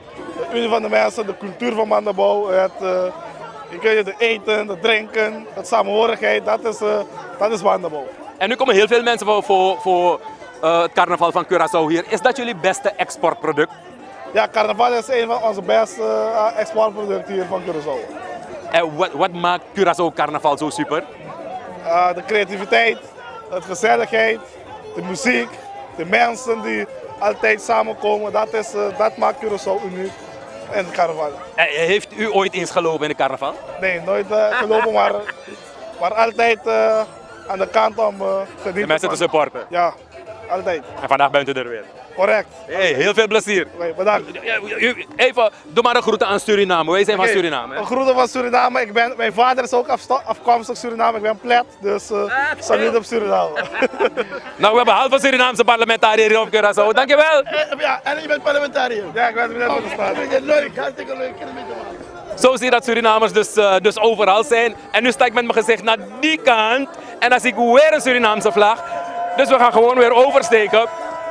[SPEAKER 16] unie van de mensen, de cultuur van Mandabau, de eten, het drinken, het samenhorigheid, dat is Mandabau.
[SPEAKER 1] En nu komen heel veel mensen voor het carnaval van Curaçao hier. Is dat jullie beste exportproduct?
[SPEAKER 16] Ja, carnaval is een van onze beste exportproducten hier van Curaçao.
[SPEAKER 1] En wat maakt Curaçao carnaval zo super?
[SPEAKER 16] De creativiteit, de gezelligheid, de muziek, de mensen die altijd samenkomen, dat maakt Curaçao uniek in het carnaval.
[SPEAKER 1] Heeft u ooit eens gelopen in de carnaval?
[SPEAKER 16] Nee, nooit gelopen, maar altijd aan de kant om genieten.
[SPEAKER 1] De mensen te supporten?
[SPEAKER 16] Ja, altijd.
[SPEAKER 1] En vandaag bent u er weer?
[SPEAKER 16] Correct.
[SPEAKER 1] Hey, heel veel plezier.
[SPEAKER 16] Nee, bedankt.
[SPEAKER 1] Even, doe maar een groeten aan Suriname. Wij zijn van Suriname.
[SPEAKER 16] Een groeten van Suriname. Mijn vader is ook afkomstig Suriname. Ik ben Plet, dus salut op Suriname.
[SPEAKER 1] Nou, we hebben halve Surinaamse parlementariër hier op Curaçao. Dankjewel.
[SPEAKER 4] Ja, en je bent parlementariër?
[SPEAKER 16] Ja, ik ben net op de staat.
[SPEAKER 4] Leuk, hartstikke leuk.
[SPEAKER 1] Zo zie je dat Surinamers dus overal zijn. En nu sta ik met mijn gezicht naar die kant. En dan zie ik weer een Surinaamse vlag. Dus we gaan gewoon weer oversteken.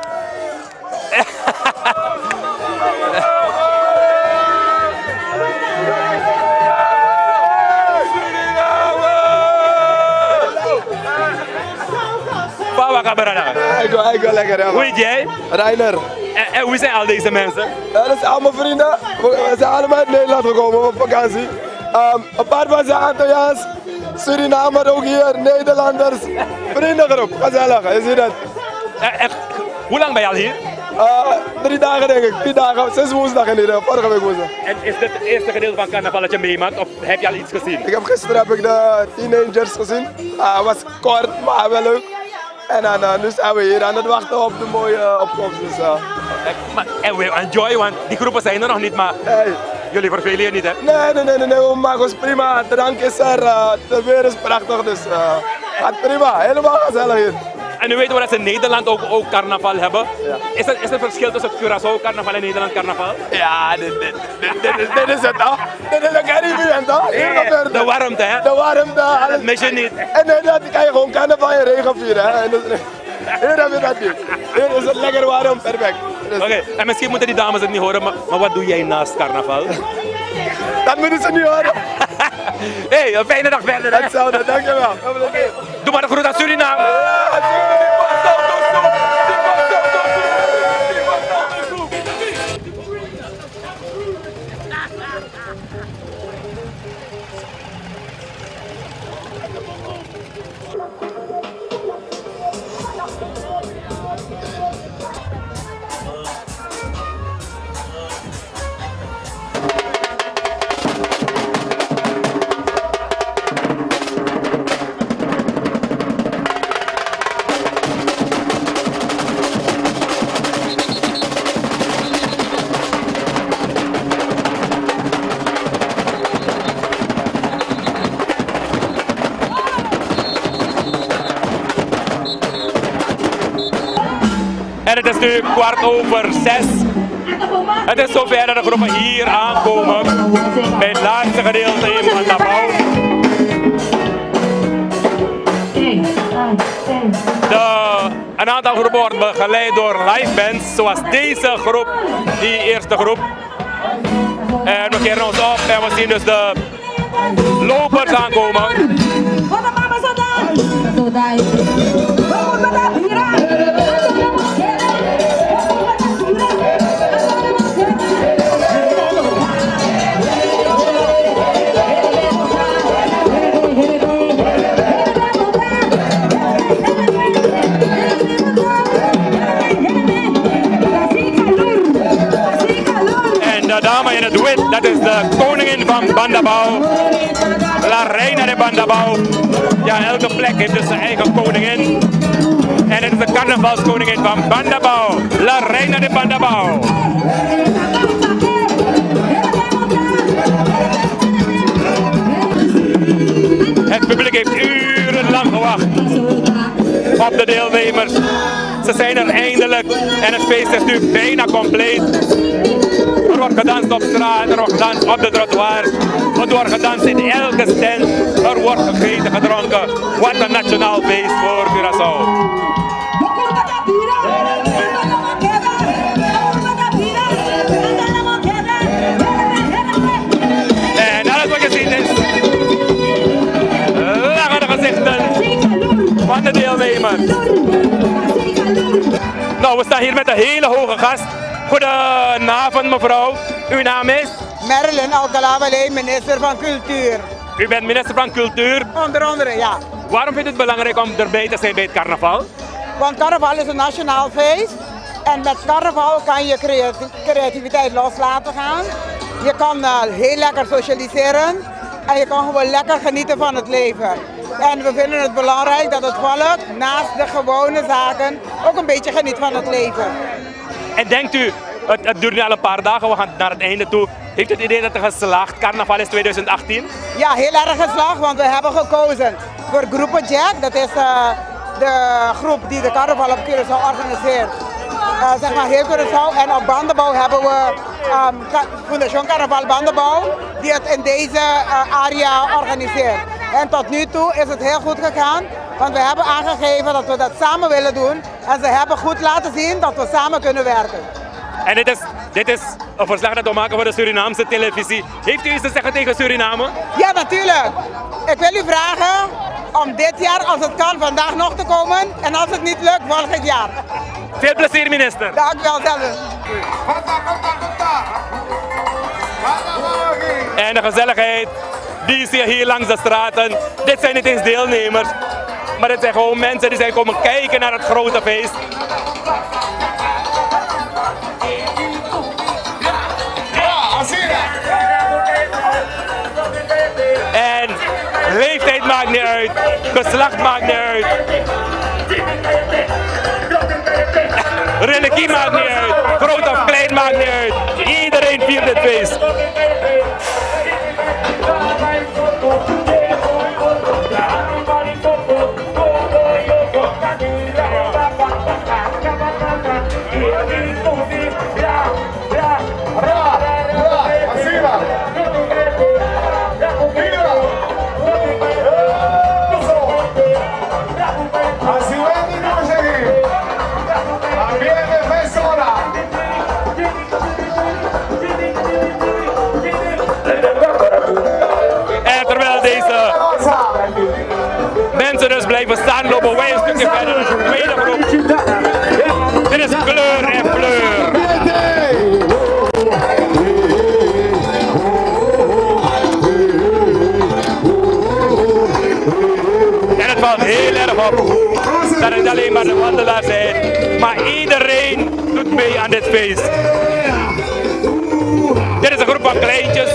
[SPEAKER 1] Wat gaat
[SPEAKER 18] ik ga lekker, ja.
[SPEAKER 1] Hoe heet jij?
[SPEAKER 18] Reiner.
[SPEAKER 1] En hoe zijn al deze mensen?
[SPEAKER 18] Dat zijn allemaal vrienden. We zijn allemaal uit Nederland gekomen op vakantie. Een paar van zijn Antilliaans, Surinamer ook hier, Nederlanders. Vriendengroep, gezellig, je ziet het.
[SPEAKER 1] Hoe lang ben je al hier?
[SPEAKER 18] 3 dagen denk ik, 4 dagen, 6 woensdag in hier, vorige week woensdag.
[SPEAKER 1] En is dit het eerste gedeelte van carnaval dat je meemaakt of heb je al iets gezien?
[SPEAKER 18] Gisteren heb ik de teenagers gezien. Het was kort, maar wel leuk. En dan nu zijn we hier aan het wachten op de mooie opkomst. Dus,
[SPEAKER 1] En we enjoy, want die groepen zijn er nog niet, maar jullie vervelen je niet, hè?
[SPEAKER 18] Nee, we maken ons prima. De drank is er, de weer is prachtig, dus gaat prima. Helemaal gezellig hier.
[SPEAKER 1] En nu weten we dat ze in Nederland ook carnaval hebben. Ja. Is er verschil tussen Curaçao carnaval en Nederland carnaval?
[SPEAKER 18] Ja, dit is het, toch? Dit is een Caribbean, toch?
[SPEAKER 1] De warmte, hè?
[SPEAKER 18] De warmte, alles.
[SPEAKER 1] Dat mis je niet.
[SPEAKER 18] En Nederland kan je gewoon carnaval in regen vieren, hè? Hier heb je dat niet. Hier is het lekker warm, perfect. Dus...
[SPEAKER 1] Oké, en misschien moeten die dames het niet horen, maar wat doe jij naast carnaval?
[SPEAKER 18] Dat moeten ze niet horen.
[SPEAKER 1] Hey, een fijne dag verder, hè?
[SPEAKER 18] Hetzelfde, dankjewel.
[SPEAKER 1] Doe maar de groet aan Suriname. En het is nu 6:15. Het is zover dat de groepen hier aankomen bij het laatste gedeelte in Mandabau. Een aantal groepen wordt begeleid door live bands, zoals deze groep, die eerste groep. En we keren ons op en we zien dus de lopers aankomen. De dame in het wit, dat is de koningin van Bandabau. La Reina de Bandabau. Ja, elke plek heeft dus zijn eigen koningin. En het is de carnavalskoningin van Bandabau. La Reina de Bandabau. Het publiek heeft urenlang gewacht op de deelnemers. Ze zijn er eindelijk en het feest is nu bijna compleet. Er wordt gedanst op straat, er wordt gedanst op de trottoir. Er wordt gedanst in elke stand. Er wordt gegeten, gedronken. Wat een nationaal feest voor Curaçao.
[SPEAKER 11] deelnemer. Nou, we staan hier met een hele hoge gast. Goedenavond mevrouw. Uw naam is?
[SPEAKER 12] Marilyn Alcalá-Wallé, minister van Cultuur.
[SPEAKER 11] U bent minister van Cultuur?
[SPEAKER 12] Onder andere, ja.
[SPEAKER 11] Waarom vindt u het belangrijk om erbij te zijn bij het carnaval?
[SPEAKER 12] Want carnaval is een nationaal feest. En met carnaval kan je creativiteit loslaten gaan. Je kan heel lekker socialiseren. En je kan gewoon lekker genieten van het leven. En we vinden het belangrijk dat het volk naast de gewone zaken ook een beetje geniet van het leven.
[SPEAKER 11] En denkt u, het duurt nu al een paar dagen, we gaan naar het einde toe. Heeft u het idee dat het geslaagd carnaval is 2018?
[SPEAKER 12] Ja, heel erg geslaagd, want we hebben gekozen voor Groepen Jack. Dat is de groep die de carnaval op Curaçao organiseert. Zeg maar heel Curaçao. En op Bandenbouw hebben we Fondation Carnaval Bandenbouw, die het in deze area organiseert. En tot nu toe is het heel goed gegaan, want we hebben aangegeven dat we dat samen willen doen. En ze hebben goed laten zien dat we samen kunnen werken.
[SPEAKER 11] En dit is een verslag dat we maken voor de Surinaamse televisie. Heeft u iets te zeggen tegen Suriname?
[SPEAKER 12] Ja, natuurlijk. Ik wil u vragen om dit jaar, als het kan, vandaag nog te komen. En als het niet lukt, volgend jaar.
[SPEAKER 11] Veel plezier, minister.
[SPEAKER 12] Dank u wel, zelfs.
[SPEAKER 11] En de gezelligheid, die zie je hier langs de straten. Dit zijn niet eens deelnemers, maar dit zijn gewoon mensen die zijn komen kijken naar het grote feest. En leeftijd maakt niet uit, geslacht maakt niet uit, religie maakt niet uit, groot of klein maakt niet uit. Iedereen viert dit feest. En terwijl deze mensen dus blijven staan, lopen wij een stukje verder naar de tweede groep. Dit is kleur en fleur. En het valt heel erg op dat het alleen maar de wandelaars zijn, maar iedereen doet mee aan dit feest. Dit is een groep van kleintjes.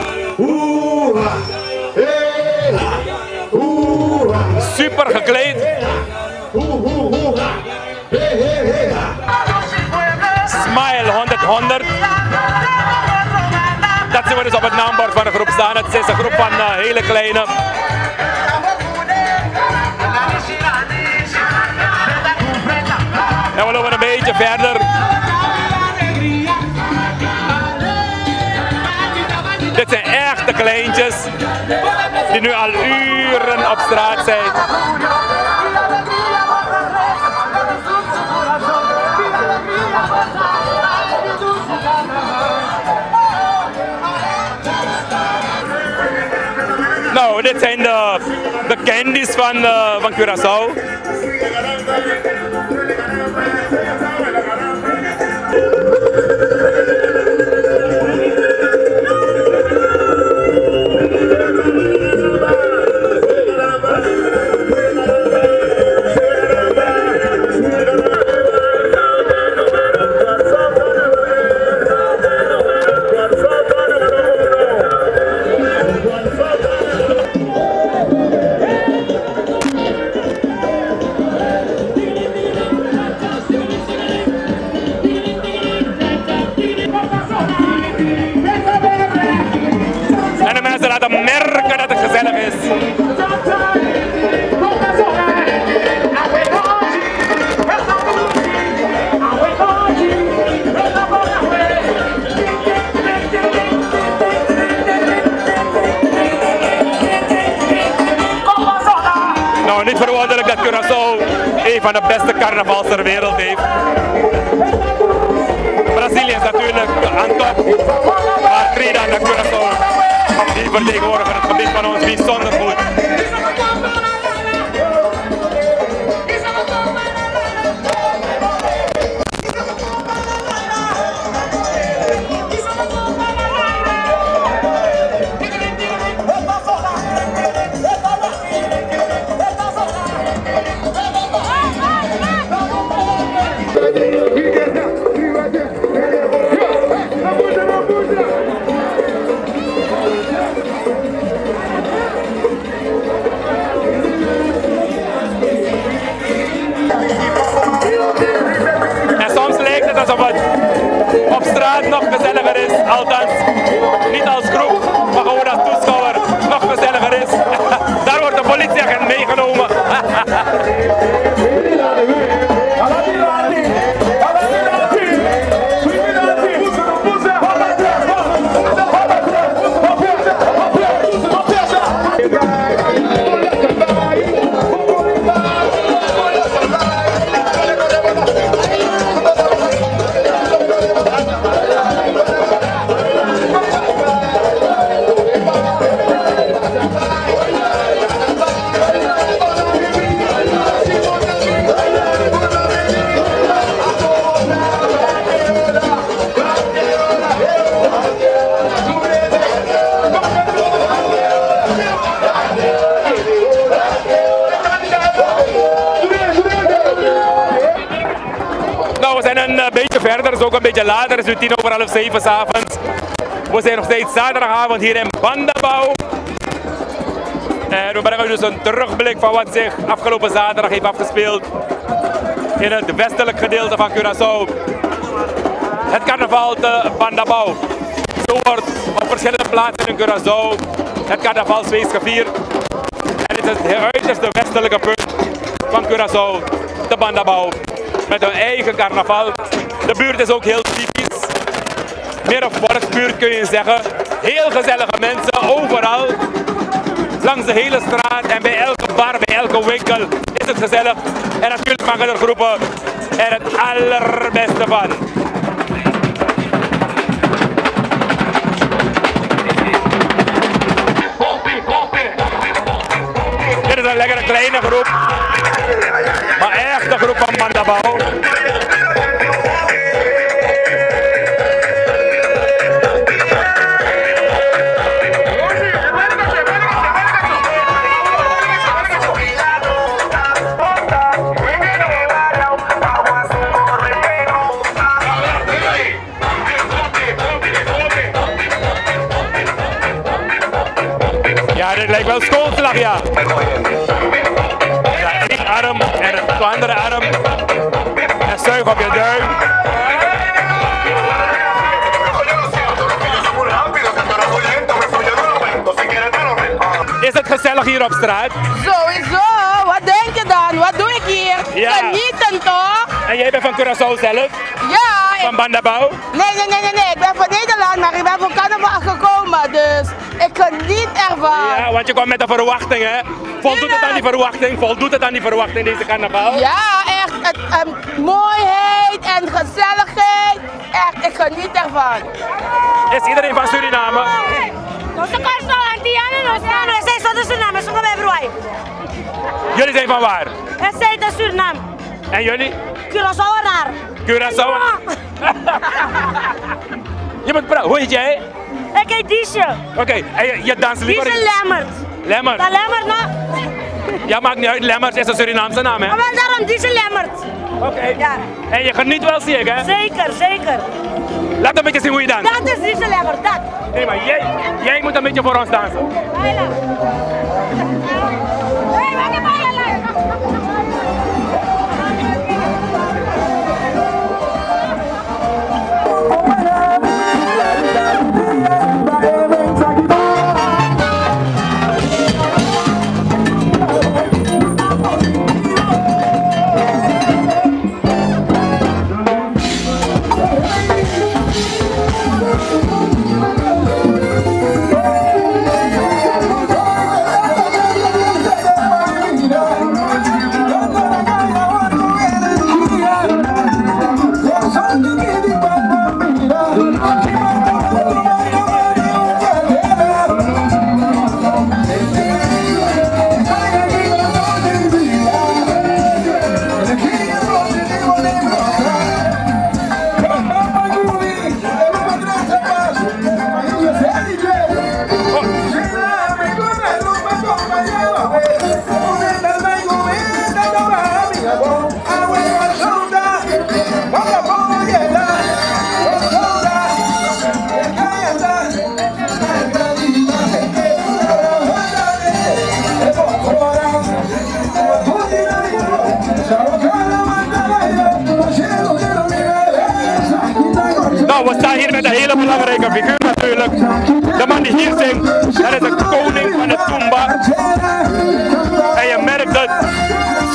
[SPEAKER 11] Super gekleed. Smile 100. Dat zien we dus op het naambord van de groep staan. Het is een groep van hele kleine. En we lopen een beetje verder. Dit zijn echte kleintjes die nu al uren op straat zijn. Nou, dit zijn de candies van Curaçao. Laten merken dat het gezellig is. Nou, niet verwonderlijk dat Curaçao een van de beste carnavals ter wereld heeft. Brazilië is natuurlijk aan top, maar Trinidad en Curaçao die vertegenwoordigen het gebied van ons bijzonder goed. Verder is ook een beetje later, is het 7:10 s'avonds. We zijn nog steeds zaterdagavond hier in Bandabouw. En we brengen dus een terugblik van wat zich afgelopen zaterdag heeft afgespeeld in het westelijk gedeelte van Curaçao. Het carnaval te Bandabouw. Zo wordt op verschillende plaatsen in Curaçao het carnavalsfeest gevierd. En het is het uiterste westelijke punt van Curaçao te Bandabouw. Met hun eigen carnaval. De buurt is ook heel typisch. Meer of volksbuurt kun je zeggen. Heel gezellige mensen, overal. Langs de hele straat en bij elke bar, bij elke winkel is het gezellig. En natuurlijk maken er groepen er het allerbeste van. Dit is een lekkere kleine groep. Maar echt de groep van Bandabouw. Dit lijkt wel schoolslag, ja. Ja, één arm en de andere arm. En zuig op je duim. Is het gezellig hier op straat?
[SPEAKER 8] Sowieso, wat denk je dan? Wat doe ik hier?
[SPEAKER 11] Ja.
[SPEAKER 8] Genieten toch?
[SPEAKER 11] En jij bent van Curaçao zelf?
[SPEAKER 8] Ja.
[SPEAKER 11] Van Bandabouw?
[SPEAKER 8] Nee, ik ben van Nederland, maar ik ben van carnaval gekomen, dus ik geniet ervan.
[SPEAKER 11] Ja, want je kwam met een verwachting, hè? Voldoet het aan die verwachting? Voldoet het aan die verwachting, deze carnaval?
[SPEAKER 8] Ja, echt, mooiheid en gezelligheid, echt, ik geniet ervan.
[SPEAKER 11] Is iedereen van Suriname? Jullie zijn van waar?
[SPEAKER 17] Het zijn de Suriname.
[SPEAKER 11] En jullie?
[SPEAKER 17] Curaçaoenaar.
[SPEAKER 11] Curaçao. Je moet praten. Hoe heet jij?
[SPEAKER 17] Ik heet Diesje.
[SPEAKER 11] Oké, en je danst liever?
[SPEAKER 17] Diesje Lemmert.
[SPEAKER 11] Lemmert?
[SPEAKER 17] Dat Lemmert, nou?
[SPEAKER 11] Ja, maakt niet uit. Lemmert is een Surinaamse naam, hè?
[SPEAKER 17] Maar wel daarom Diesje Lemmert.
[SPEAKER 11] Oké.
[SPEAKER 17] Ja.
[SPEAKER 11] En je geniet wel, zie ik, hè?
[SPEAKER 17] Zeker, zeker.
[SPEAKER 11] Laat een beetje zien hoe je danst.
[SPEAKER 17] Dat is Diesje Lemmert, dat.
[SPEAKER 11] Nee, maar jij moet een beetje voor ons dansen. We staan hier met een hele belangrijke figuur natuurlijk. De man die hier zingt, dat is de koning van de Tumba. En je merkt het,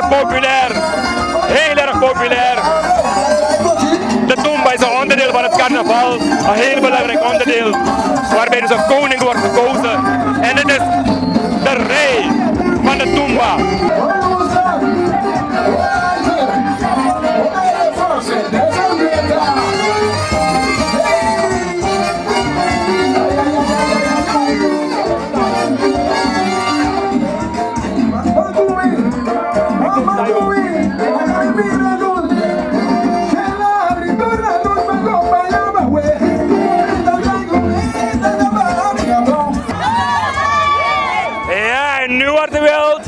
[SPEAKER 11] populair. Heel erg populair. De Tumba is een onderdeel van het carnaval. Een heel belangrijk onderdeel. Waarbij dus een koning wordt gekozen. En dit is de rij van de Tumba. Ja, en nu wordt de wild.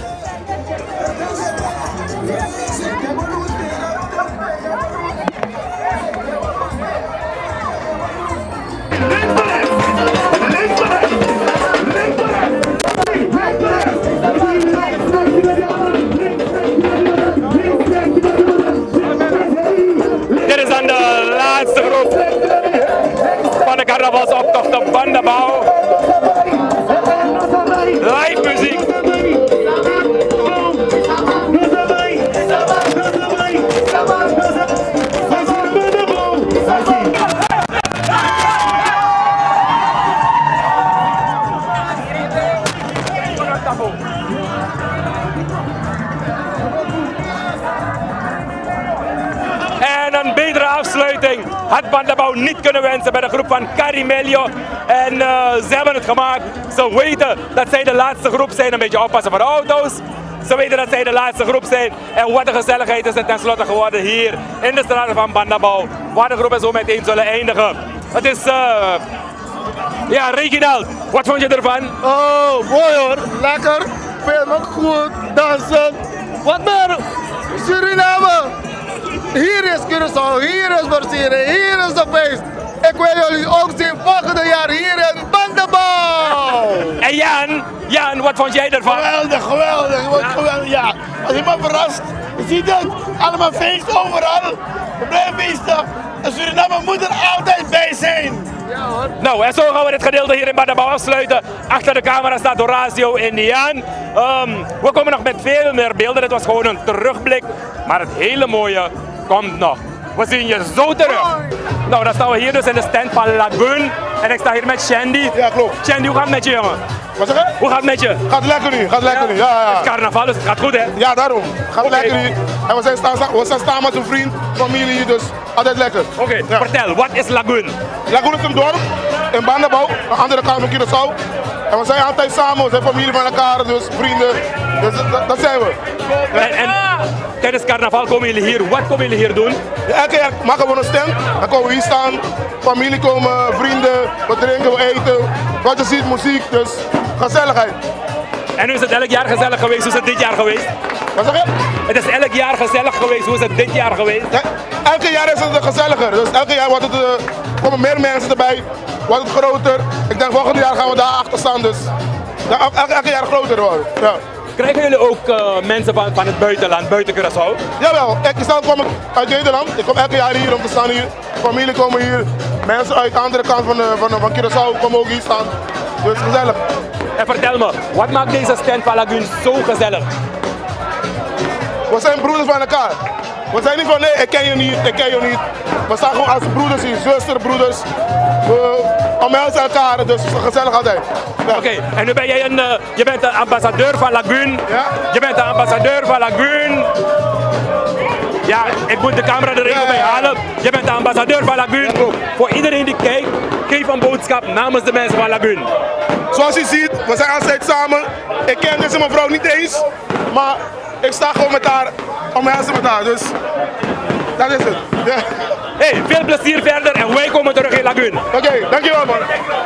[SPEAKER 11] Dit is dan de laatste groep van de carnavalsoptocht op Bandabouw. Live muziek. En een betere afsluiting had Bandabouw niet kunnen wensen bij de groep van Carimelio. En ze hebben het gemaakt. Ze weten dat zij de laatste groep zijn. Een beetje oppassen voor de auto's. Ze weten dat zij de laatste groep zijn. En wat een gezelligheid is het tenslotte geworden hier in de straten van Bandabouw. Waar de groepen zo meteen zullen eindigen. Het is... ja, Reginald, wat vond je ervan?
[SPEAKER 2] Oh, mooi hoor. Lekker. Filmen, goed. Dansen. Wat meer? Suriname. Hier is Curaçao, hier is versiering, hier is de feest. Ik wil jullie ook zien volgende jaar hier in Bandabouw.
[SPEAKER 11] En Jan, wat vond jij ervan?
[SPEAKER 4] Geweldig, geweldig. Wat geweldig, ja. Als je me verrast, je ziet het. Allemaal feest overal. We blijven feesten. En Suriname moet er altijd bij zijn.
[SPEAKER 11] Ja, hoor. Nou, en zo gaan we dit gedeelte hier in Bandabouw afsluiten. Achter de camera staat Horacio en Jan. We komen nog met veel meer beelden. Dit was gewoon een terugblik. Maar het hele mooie komt nog. We zien je zo terug. Nou, dan staan we hier dus in de stand van Lagoon. En ik sta hier met Shandy.
[SPEAKER 16] Ja, klopt.
[SPEAKER 11] Shandy, hoe gaat het met je, jongen?
[SPEAKER 16] Wat zeg je?
[SPEAKER 11] Hoe gaat het met je?
[SPEAKER 16] Gaat lekker nu, gaat lekker nu. Ja, ja.
[SPEAKER 11] Het is carnaval, dus het gaat goed, hè?
[SPEAKER 16] Ja, daarom. Gaat lekker nu. En we zijn staan met een vriend, familie, dus altijd lekker.
[SPEAKER 11] Oké, vertel, wat is Lagoon?
[SPEAKER 16] Lagoon is een dorp in Bandabouw, aan de andere kant van Curaçao. En we zijn altijd samen, we zijn familie van elkaar, dus vrienden. Dus dat zijn we.
[SPEAKER 11] En tijdens carnaval komen jullie hier, wat komen jullie hier doen?
[SPEAKER 16] Ja, elke jaar maken we een stand, dan komen we hier staan. Familie komen, vrienden, we drinken, we eten. Wat je ziet, muziek, dus gezelligheid.
[SPEAKER 11] En nu is het elk jaar gezellig geweest, hoe is het dit jaar geweest?
[SPEAKER 16] Wat zeg je?
[SPEAKER 11] Het is elk jaar gezellig geweest, hoe is het dit jaar geweest?
[SPEAKER 16] Ja, elke jaar is het gezelliger, dus elke jaar wordt het, komen meer mensen erbij, wordt het groter. Ik denk volgend jaar gaan we daar achter staan, dus elke jaar groter worden. Ja.
[SPEAKER 11] Krijgen jullie ook mensen van het buitenland, buiten Curaçao?
[SPEAKER 16] Jawel, ik kom uit Nederland. Ik kom elke jaar hier om te staan hier. Familie komen hier. Mensen uit de andere kant van Curaçao komen ook hier staan. Dus gezellig.
[SPEAKER 11] En vertel me, wat maakt deze stand van Lagoon zo gezellig?
[SPEAKER 16] We zijn broeders van elkaar. We zijn niet van nee, ik ken je niet, ik ken je niet. We staan gewoon als broeders hier, zusterbroeders. We omhelzen elkaar, dus het is gezellig altijd. Ja.
[SPEAKER 11] Oké, en nu ben jij je bent de ambassadeur van Lagoon.
[SPEAKER 16] Ja?
[SPEAKER 11] Je bent de ambassadeur van Lagoon. Ja, ik moet de camera er even bij halen. Je bent de ambassadeur van Lagoon. Ja, voor iedereen die kijkt, geef een boodschap namens de mensen van Lagoon.
[SPEAKER 16] Zoals je ziet, we zijn altijd samen. Ik ken deze mevrouw niet eens, maar ik sta gewoon met haar, omhelzen met haar, dus dat is het. Ja.
[SPEAKER 11] Hey, veel plezier verder en wij komen terug in Lagoon.
[SPEAKER 16] Oké, dankjewel man.